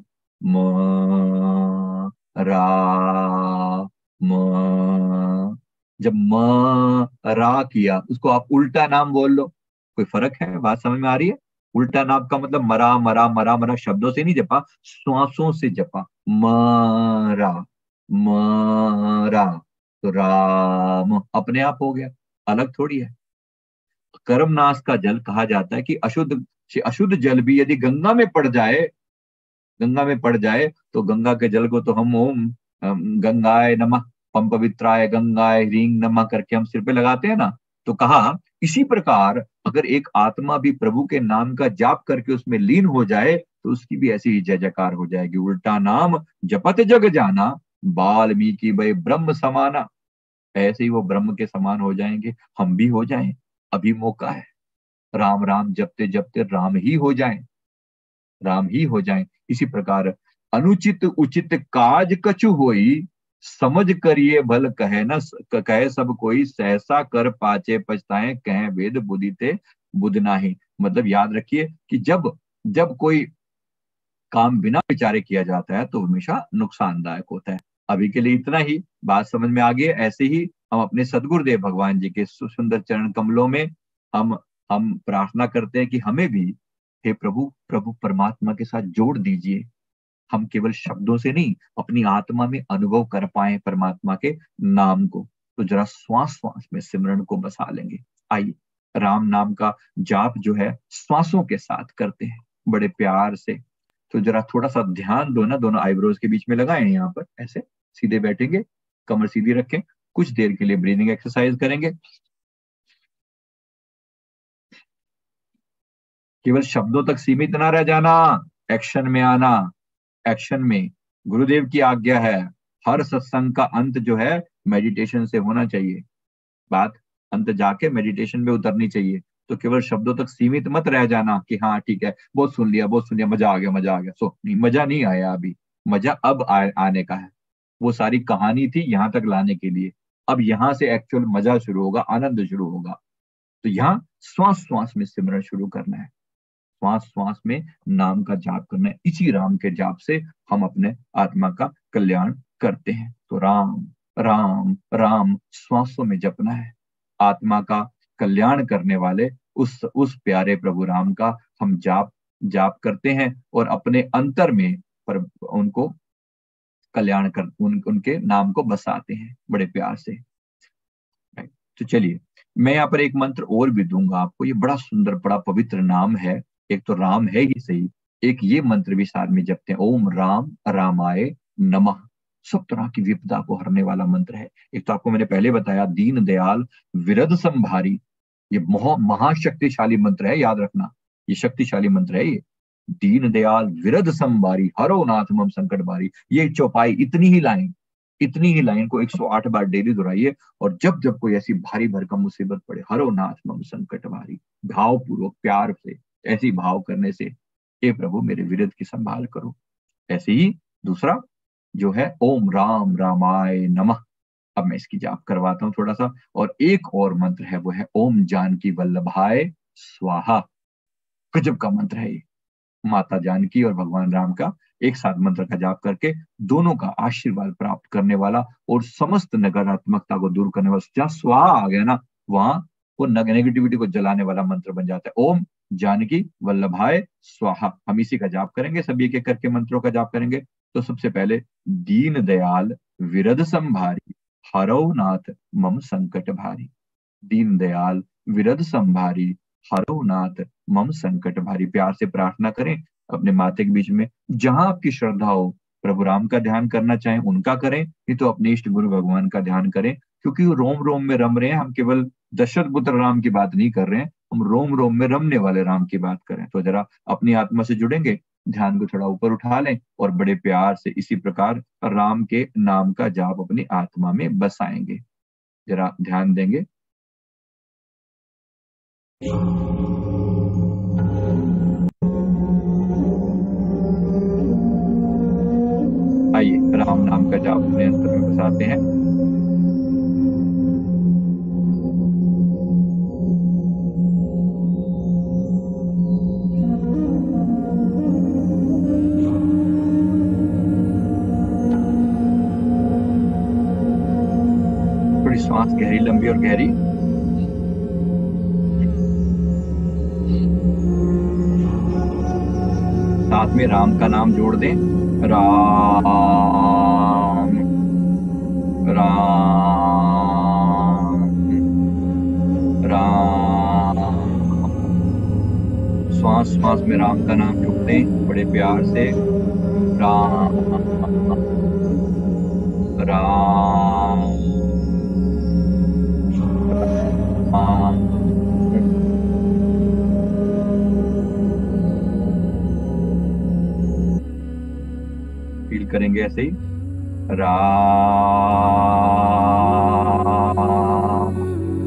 [SPEAKER 1] म, जब म रा किया उसको आप उल्टा नाम बोल लो, कोई फर्क है? बात समझ में आ रही है? उल्टा नाम का मतलब मरा मरा मरा मरा शब्दों से नहीं जपा, श्वासों से जपा। मरा मरा, तो राम अपने आप हो गया, अलग थोड़ी है। कर्मनाश का जल कहा जाता है कि अशुद्ध अशुद्ध जल भी यदि गंगा में पड़ जाए, गंगा में पड़ जाए तो गंगा के जल को तो हम ओम गंगाए नमः, पम पवित्राय गंगाए ह्रीं नमः करके हम सिर पे लगाते हैं ना। तो कहा इसी प्रकार अगर एक आत्मा भी प्रभु के नाम का जाप करके उसमें लीन हो जाए तो उसकी भी ऐसी ही जय जयकार हो जाएगी। उल्टा नाम जपत जग जाना, वाल्मीकि भय ब्रह्म समाना। ऐसे ही वो ब्रह्म के समान हो जाएंगे, हम भी हो जाएं। अभी मौका है, राम राम जपते जपते राम ही हो जाएं, राम ही हो जाएं। इसी प्रकार अनुचित उचित काज कछु होई, समझ करिए भल कहे न कहे सब कोई, सहसा कर पाचे पछताए, कहे वेद बुद्धि ते बुध नाही। मतलब याद रखिए कि जब जब कोई काम बिना विचारे किया जाता है तो हमेशा नुकसानदायक होता है। अभी के लिए इतना ही। बात समझ में आ गई है? ऐसे ही हम अपने सदगुरुदेव भगवान जी के सुंदर चरण कमलों में हम हम प्रार्थना करते हैं कि हमें भी हे प्रभु प्रभु परमात्मा के साथ जोड़ दीजिए। हम केवल शब्दों से नहीं अपनी आत्मा में अनुभव कर पाए परमात्मा के नाम को। तो जरा श्वास श्वास में सिमरन को बसा लेंगे। आइए राम नाम का जाप जो है श्वासों के साथ करते हैं बड़े प्यार से। तो जरा थोड़ा सा ध्यान दो ना, दोनों आईब्रोज के बीच में लगाए यहाँ पर, ऐसे सीधे बैठेंगे, कमर सीधी रखें, कुछ देर के लिए ब्रीदिंग एक्सरसाइज करेंगे। केवल शब्दों तक सीमित ना रह जाना, एक्शन में आना। एक्शन में गुरुदेव की आज्ञा है, हर सत्संग का अंत जो है मेडिटेशन से होना चाहिए। बात अंत जाके मेडिटेशन में उतरनी चाहिए। तो केवल शब्दों तक सीमित मत रह जाना कि हाँ ठीक है बहुत सुन लिया बहुत सुन लिया, मजा आ गया मजा आ गया। सो नहीं, मजा नहीं आया अभी, मजा अब आने का है। वो सारी कहानी थी यहाँ तक लाने के लिए, अब यहाँ से एक्चुअल मजा शुरू होगा, आनंद शुरू होगा। तो यहाँ श्वास श्वास में सिमरन शुरू करना है, श्वास श्वास में नाम का जाप करना है। इसी राम के जाप से हम अपने आत्मा का कल्याण करते हैं। तो राम राम राम श्वासों में जपना है। आत्मा का कल्याण करने वाले उस प्यारे प्रभु राम का हम जाप जाप करते हैं और अपने अंतर में पर उनको कल्याण कर उनके नाम को बसाते हैं बड़े प्यार से। तो चलिए मैं यहाँ पर एक मंत्र और भी दूंगा आपको, ये बड़ा सुंदर बड़ा पवित्र नाम है। एक तो राम है ही सही, एक ये मंत्र भी साथ में जपते हैं, ओम राम रामाय नमः। सब तरह की विपदा को हरने वाला मंत्र है। एक तो आपको मैंने पहले बताया दीन दयाल विरध संभारी, ये महाशक्तिशाली मंत्र है, याद रखना ये शक्तिशाली मंत्र है। ये दीन दयाल विरध संभारी हरो नाथ मम संकट बारी, ये चौपाई इतनी ही लाइन को 108 बार डेली दोहराइए। और जब जब कोई ऐसी भारी भरकम मुसीबत पड़े, हरो नाथ मम संकट बारी, भाव पूर्वक प्यार से ऐसी भाव करने से, हे प्रभु मेरे विरध की संभाल करो। ऐसे ही दूसरा जो है ओम राम रामाय नमः। अब मैं इसकी जाप करवाता हूं थोड़ा सा। और एक और मंत्र है वो है ओम जानकी वल्लभाय स्वाहा। गजब का मंत्र है ये, माता जानकी और भगवान राम का एक साथ मंत्र का जाप करके दोनों का आशीर्वाद प्राप्त करने वाला और समस्त नकारात्मकता को दूर करने वाला। जहां स्वाहा आ गया ना वहां वो नेगेटिविटी को जलाने वाला मंत्र बन जाता है। ओम जानकी वल्लभाय स्वाहा, हम इसी का जाप करेंगे, सभी एक एक करके मंत्रों का जाप करेंगे। तो सबसे पहले दीन दयाल विरध संभारी हरौ नाथ मम संकट भारी। दीन दयाल विरध संभारी हरौ नाथ मम संकट भारी। प्यार से प्रार्थना करें अपने माथे के बीच में, जहां आपकी श्रद्धा हो। प्रभु राम का ध्यान करना चाहें उनका करें, नहीं तो अपने इष्ट गुरु भगवान का ध्यान करें, क्योंकि वो रोम रोम में रम रहे हैं। हम केवल दशरथ पुत्र राम की बात नहीं कर रहे हैं, हम रोम रोम में रमने वाले राम की बात करें। तो जरा अपनी आत्मा से जुड़ेंगे, ध्यान को थोड़ा ऊपर उठा लें और बड़े प्यार से इसी प्रकार राम के नाम का जाप अपनी आत्मा में बसाएंगे। जरा ध्यान देंगे। आइए राम नाम का जाप अपने अंतर में बसाते हैं। थोड़ी श्वास गहरी, लंबी और गहरी। साथ में राम का नाम जोड़ दें। राम राम राम। श्वास श्वास में राम का नाम जोड़ दें बड़े प्यार से। राम राम राम। फील करेंगे ऐसे ही। राम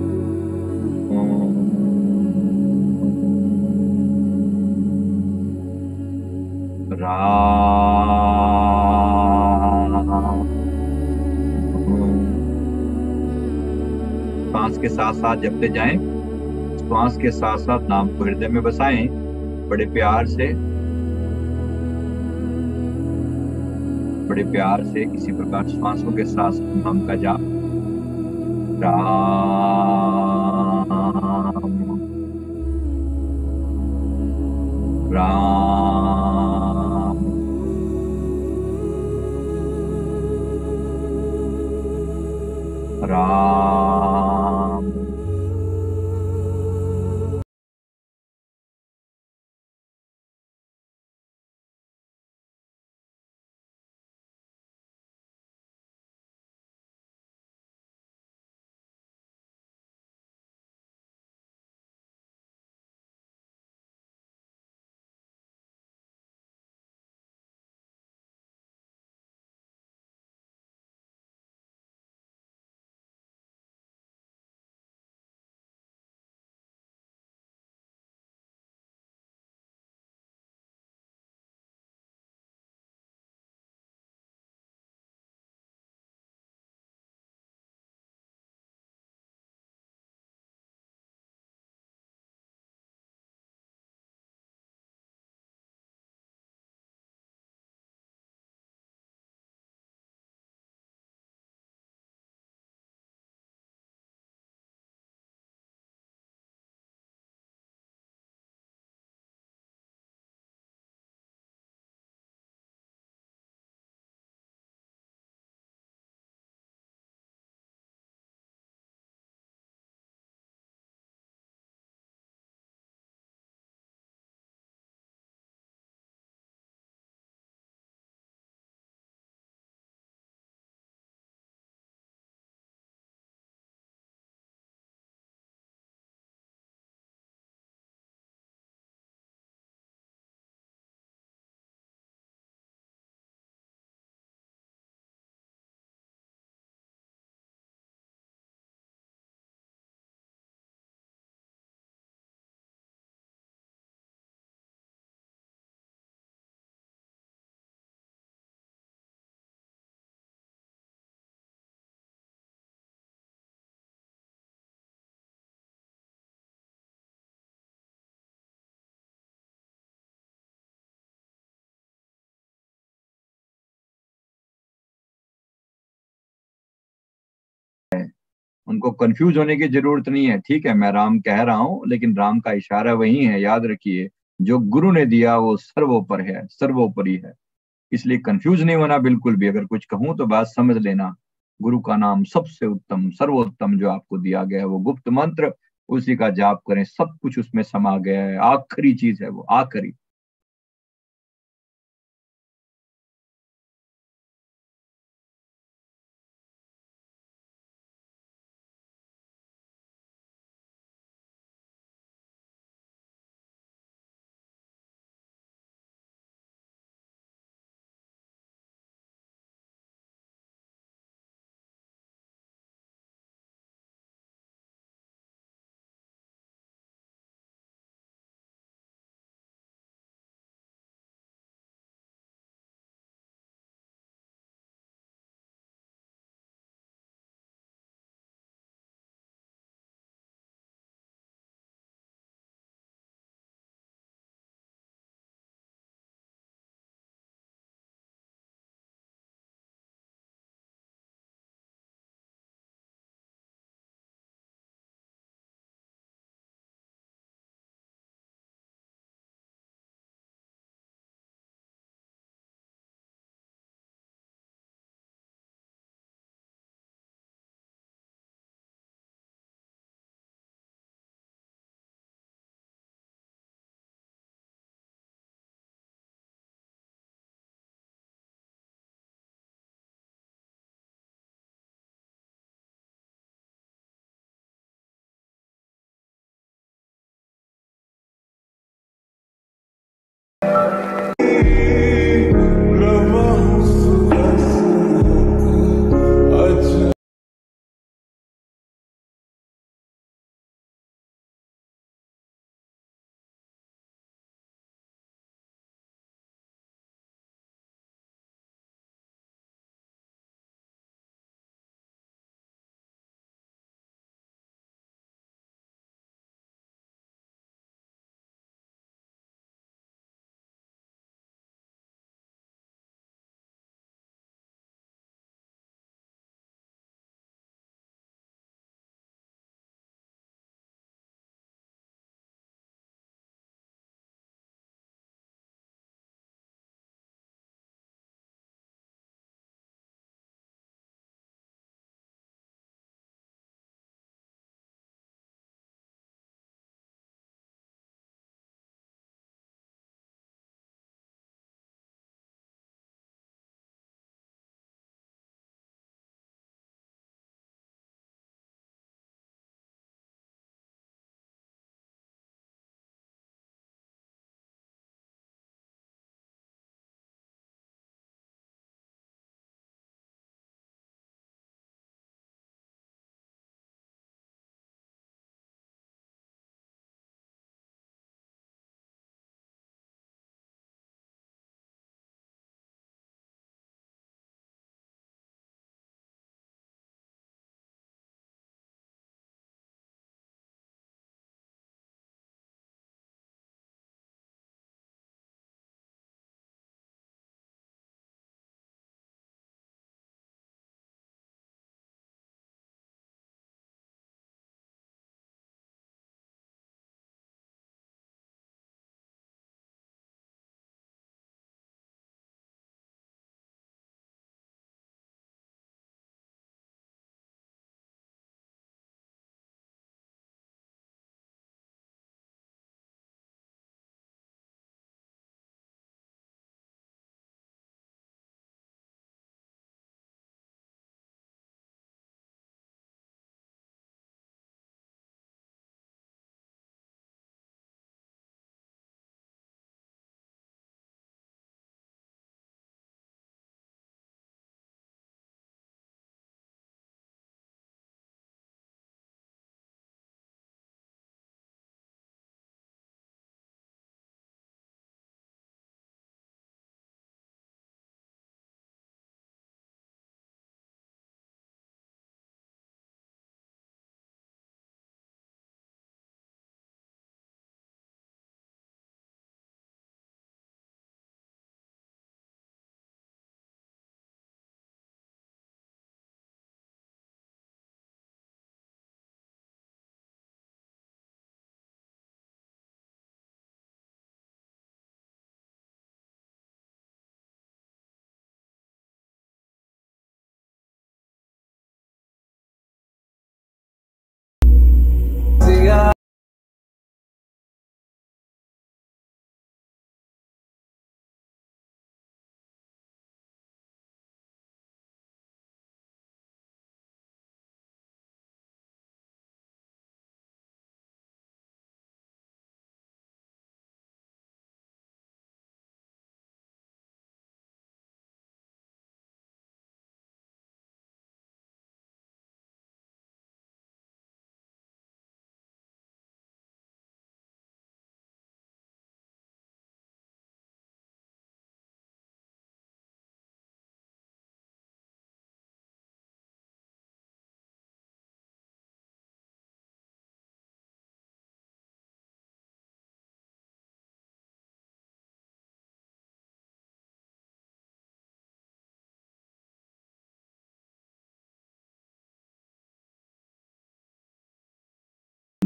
[SPEAKER 1] राम। श्वास के साथ साथ जपते जाएं, श्वास के साथ साथ नाम को हृदय में बसाएं बड़े प्यार से। बड़े प्यार से इसी प्रकार श्वासों के साथ साथ नाम का जाप। राम राम राम। उनको कंफ्यूज होने की जरूरत नहीं है। ठीक है, मैं राम कह रहा हूं, लेकिन राम का इशारा वही है, याद रखिए। जो गुरु ने दिया वो सर्वोपर है, सर्वोपरि है। इसलिए कंफ्यूज नहीं होना बिल्कुल भी। अगर कुछ कहूं तो बात समझ लेना। गुरु का नाम सबसे उत्तम, सर्वोत्तम जो आपको दिया गया है, वो गुप्त मंत्र, उसी का जाप करें। सब कुछ उसमें समा गया है, आखिरी चीज है वो, आखिरी।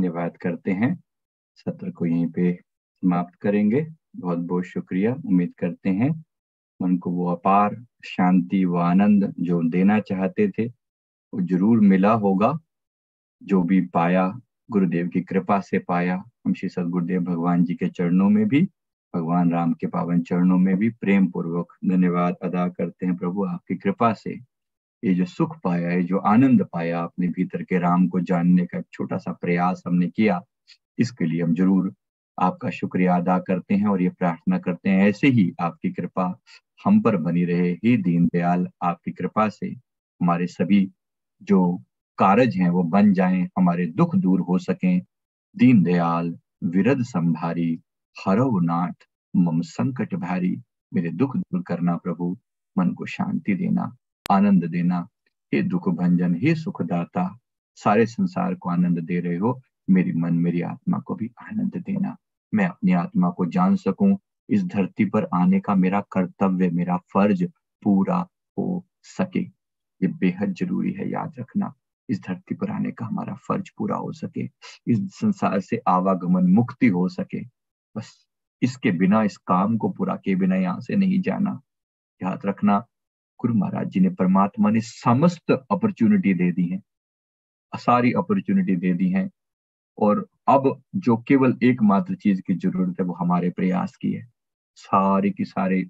[SPEAKER 1] धन्यवाद करते हैं। सत्र को यहीं पे समाप्त करेंगे। बहुत बहुत शुक्रिया। उम्मीद करते हैं मन को वो अपार शांति व आनंद जो देना चाहते थे वो जरूर मिला होगा। जो भी पाया गुरुदेव की कृपा से पाया। हम श्री सद्गुरुदेव भगवान जी के चरणों में भी, भगवान राम के पावन चरणों में भी प्रेम पूर्वक धन्यवाद अदा करते हैं। प्रभु आपकी कृपा से ये जो सुख पाया है, जो आनंद पाया, अपने भीतर के राम को जानने का एक छोटा सा प्रयास हमने किया, इसके लिए हम जरूर आपका शुक्रिया अदा करते हैं और ये प्रार्थना करते हैं ऐसे ही आपकी कृपा हम पर बनी रहे। ही दीनदयाल, आपकी कृपा से हमारे सभी जो कारज हैं वो बन जाएं, हमारे दुख दूर हो सकें। दीनदयाल विरद संभारी, हरव नाथ मम संकट भारी। मेरे दुख दूर करना प्रभु, मन को शांति देना, आनंद देना। हे दुख भंजन, हे सुखदाता, सारे संसार को आनंद दे रहे हो, मेरी मन मेरी आत्मा को भी आनंद देना। मैं अपनी आत्मा को जान सकूं, इस धरती पर आने का मेरा कर्तव्य, मेरा फर्ज पूरा हो सके। ये बेहद जरूरी है, याद रखना। इस धरती पर आने का हमारा फर्ज पूरा हो सके, इस संसार से आवागमन मुक्ति हो सके। बस इसके बिना, इस काम को पूरा किए बिना यहाँ से नहीं जाना। याद रखना, गुरु महाराज जी ने, परमात्मा ने समस्त अपॉर्चुनिटी दे दी है, सारी अपॉर्चुनिटी दे दी है। और अब जो केवल एकमात्र चीज की जरूरत है वो हमारे प्रयास की है। सारे की सारे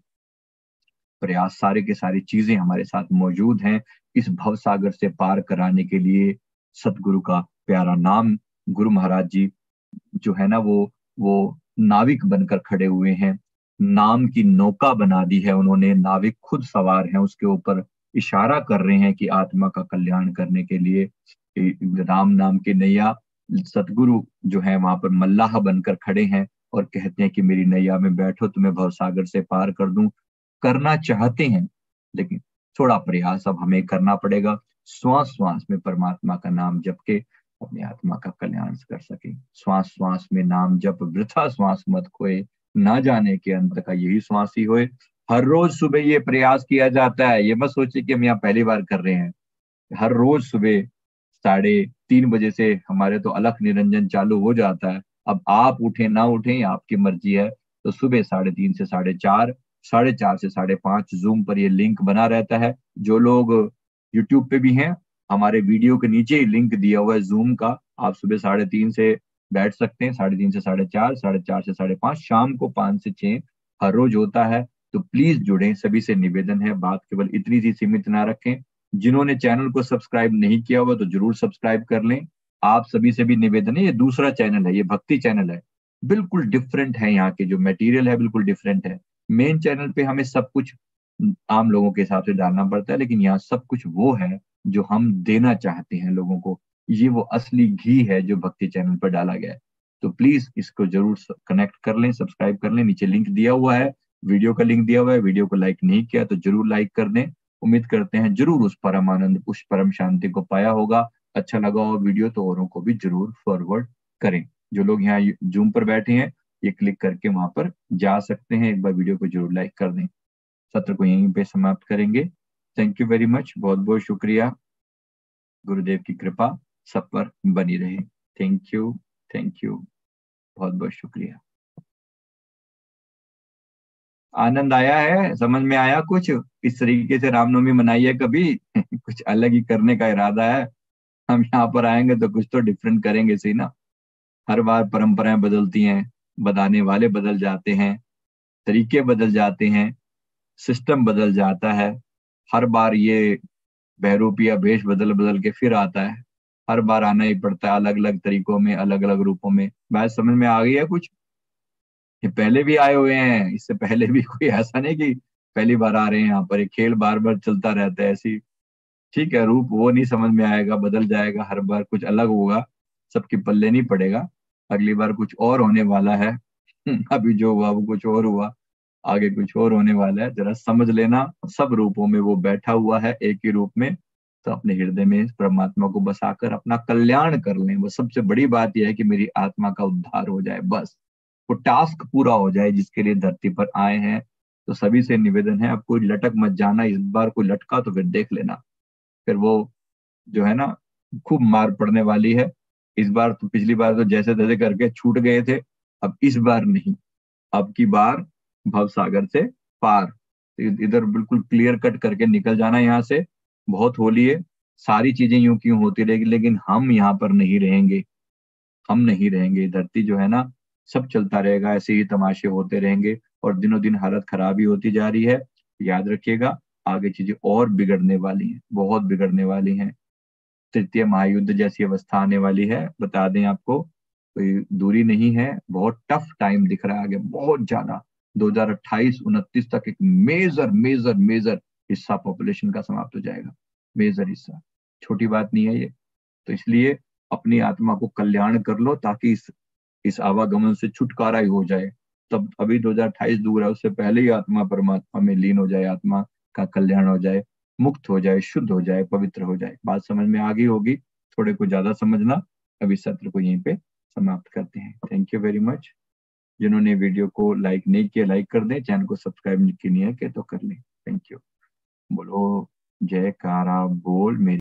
[SPEAKER 1] प्रयास, सारे के सारी चीजें हमारे साथ मौजूद हैं इस भव सागर से पार कराने के लिए। सतगुरु का प्यारा नाम, गुरु महाराज जी जो है ना वो नाविक बनकर खड़े हुए हैं। नाम की नौका बना दी है उन्होंने, नाविक खुद सवार हैं उसके ऊपर, इशारा कर रहे हैं कि आत्मा का कल्याण करने के लिए राम नाम के नैया सतगुरु जो है वहां पर मल्लाह बनकर खड़े हैं और कहते हैं कि मेरी नैया में बैठो, तुम्हें भवसागर से पार कर दूं। करना चाहते हैं, लेकिन थोड़ा प्रयास अब हमें करना पड़ेगा। श्वास श्वास में परमात्मा का नाम जप के अपनी आत्मा का कल्याण कर सके। श्वास श्वास में नाम जप, वृथा श्वास मत खोए, ना जाने के अंत का यही श्वास ही होए। हर रोज सुबह ये प्रयास किया जाता है, ये मत सोचिए कि हम यहाँ पहली बार कर रहे हैं। हर रोज सुबह 3:30 बजे से हमारे तो अलख निरंजन चालू हो जाता है। अब आप उठे ना उठे आपकी मर्जी है। तो सुबह 3:30 से 4:30, 4:30 से 5:30 जूम पर ये लिंक बना रहता है। जो लोग यूट्यूब पे भी हैं, हमारे वीडियो के नीचे ही लिंक दिया हुआ है जूम का। आप सुबह 3:30 से बैठ सकते हैं, 3:30 से 4:30, 4:30 से 5:30, शाम को 5 से 6 हर रोज होता है। तो प्लीज जुड़े, सभी से निवेदन है। बात केवल इतनी सी सीमित ना रखें। जिन्होंने चैनल को सब्सक्राइब नहीं किया हुआ तो जरूर सब्सक्राइब कर लें। आप सभी से भी निवेदन है, ये दूसरा चैनल है, ये भक्ति चैनल है, बिल्कुल डिफरेंट है। यहाँ के जो मटेरियल है बिल्कुल डिफरेंट है। मेन चैनल पे हमें सब कुछ आम लोगों के हिसाब से डालना पड़ता है, लेकिन यहाँ सब कुछ वो है जो हम देना चाहते हैं लोगों को। ये वो असली घी है जो भक्ति चैनल पर डाला गया है। तो प्लीज इसको जरूर कनेक्ट कर लें, सब्सक्राइब कर लें। नीचे लिंक दिया हुआ है, वीडियो का लिंक दिया हुआ है। वीडियो को लाइक नहीं किया तो जरूर लाइक कर दें। उम्मीद करते हैं जरूर उस परम आनंद, उस परम शांति को पाया होगा। अच्छा लगा हो वीडियो तो औरों को भी जरूर फॉरवर्ड करें। जो लोग यहाँ जूम पर बैठे हैं, ये क्लिक करके वहां पर जा सकते हैं। एक बार वीडियो को जरूर लाइक कर दें। सत्र को यहीं पे समाप्त करेंगे। थैंक यू वेरी मच, बहुत बहुत शुक्रिया। गुरुदेव की कृपा सब पर बनी रहे। थैंक यू, थैंक यू, बहुत बहुत शुक्रिया। आनंद आया है, समझ में आया कुछ? इस तरीके से रामनवमी मनाई है कभी? कुछ अलग ही करने का इरादा है। हम यहाँ पर आएंगे तो कुछ तो डिफरेंट करेंगे, सही ना? हर बार परंपराएं बदलती हैं, बताने वाले बदल जाते हैं, तरीके बदल जाते हैं, सिस्टम बदल जाता है। हर बार ये बहरूपिया भेष बदल बदल के फिर आता है। हर बार आना ही पड़ता है, अलग अलग तरीकों में, अलग अलग रूपों में। बात समझ में आ गई है कुछ? ये पहले भी आए हुए हैं, इससे पहले भी, कोई ऐसा नहीं कि पहली बार आ रहे हैं यहाँ पर। ये खेल बार बार चलता रहता है ऐसी। ठीक है, रूप वो नहीं समझ में आएगा, बदल जाएगा, हर बार कुछ अलग होगा, सबके पल्ले नहीं पड़ेगा। अगली बार कुछ और होने वाला है। अभी जो हुआ वो कुछ और हुआ, आगे कुछ और होने वाला है। जरा समझ लेना, सब रूपों में वो बैठा हुआ है, एक ही रूप में। तो अपने हृदय में परमात्मा को बसाकर अपना कल्याण कर लें। वो सबसे बड़ी बात यह है कि मेरी आत्मा का उद्धार हो जाए, बस वो टास्क पूरा हो जाए जिसके लिए धरती पर आए हैं। तो सभी से निवेदन है, अब कोई लटक मत जाना। इस बार कोई लटका तो फिर देख लेना, फिर वो जो है ना खूब मार पड़ने वाली है। इस बार तो, पिछली बार तो जैसे तैसे करके छूट गए थे, अब इस बार नहीं, अब की बार भव सागर से पार। तो इधर बिल्कुल क्लियर कट करके निकल जाना यहाँ से। बहुत होली है, सारी चीजें यूं क्यों होती रहेगी, लेकिन हम यहाँ पर नहीं रहेंगे, हम नहीं रहेंगे। धरती जो है ना, सब चलता रहेगा, ऐसे ही तमाशे होते रहेंगे और दिनों दिन हालत खराब ही होती जा रही है। याद रखिएगा, आगे चीजें और बिगड़ने वाली हैं, बहुत बिगड़ने वाली हैं। तृतीय महायुद्ध जैसी अवस्था आने वाली है, बता दें आपको, कोई दूरी नहीं है। बहुत टफ टाइम दिख रहा है आगे, बहुत ज्यादा। 2028-29 तक एक मेजर मेजर मेजर हिस्सा पॉपुलेशन का समाप्त हो जाएगा, मेजर हिस्सा, छोटी बात नहीं है ये। तो इसलिए अपनी आत्मा को कल्याण कर लो, ताकि इस आवागमन से छुटकारा ही हो जाए। तब अभी 2028 दूर है, उससे पहले ही आत्मा परमात्मा में लीन हो जाए, आत्मा का कल्याण हो जाए, मुक्त हो जाए, शुद्ध हो जाए, पवित्र हो जाए। बात समझ में आ गई होगी, थोड़े को ज्यादा समझना। अभी सत्र को यहीं पे समाप्त करते हैं। Thank you very much. जिन्होंने वीडियो को लाइक नहीं किया, लाइक कर दें। चैनल को सब्सक्राइब नहीं किया है तो कर लें। Thank you. बोलो जयकारा बोल मेरी।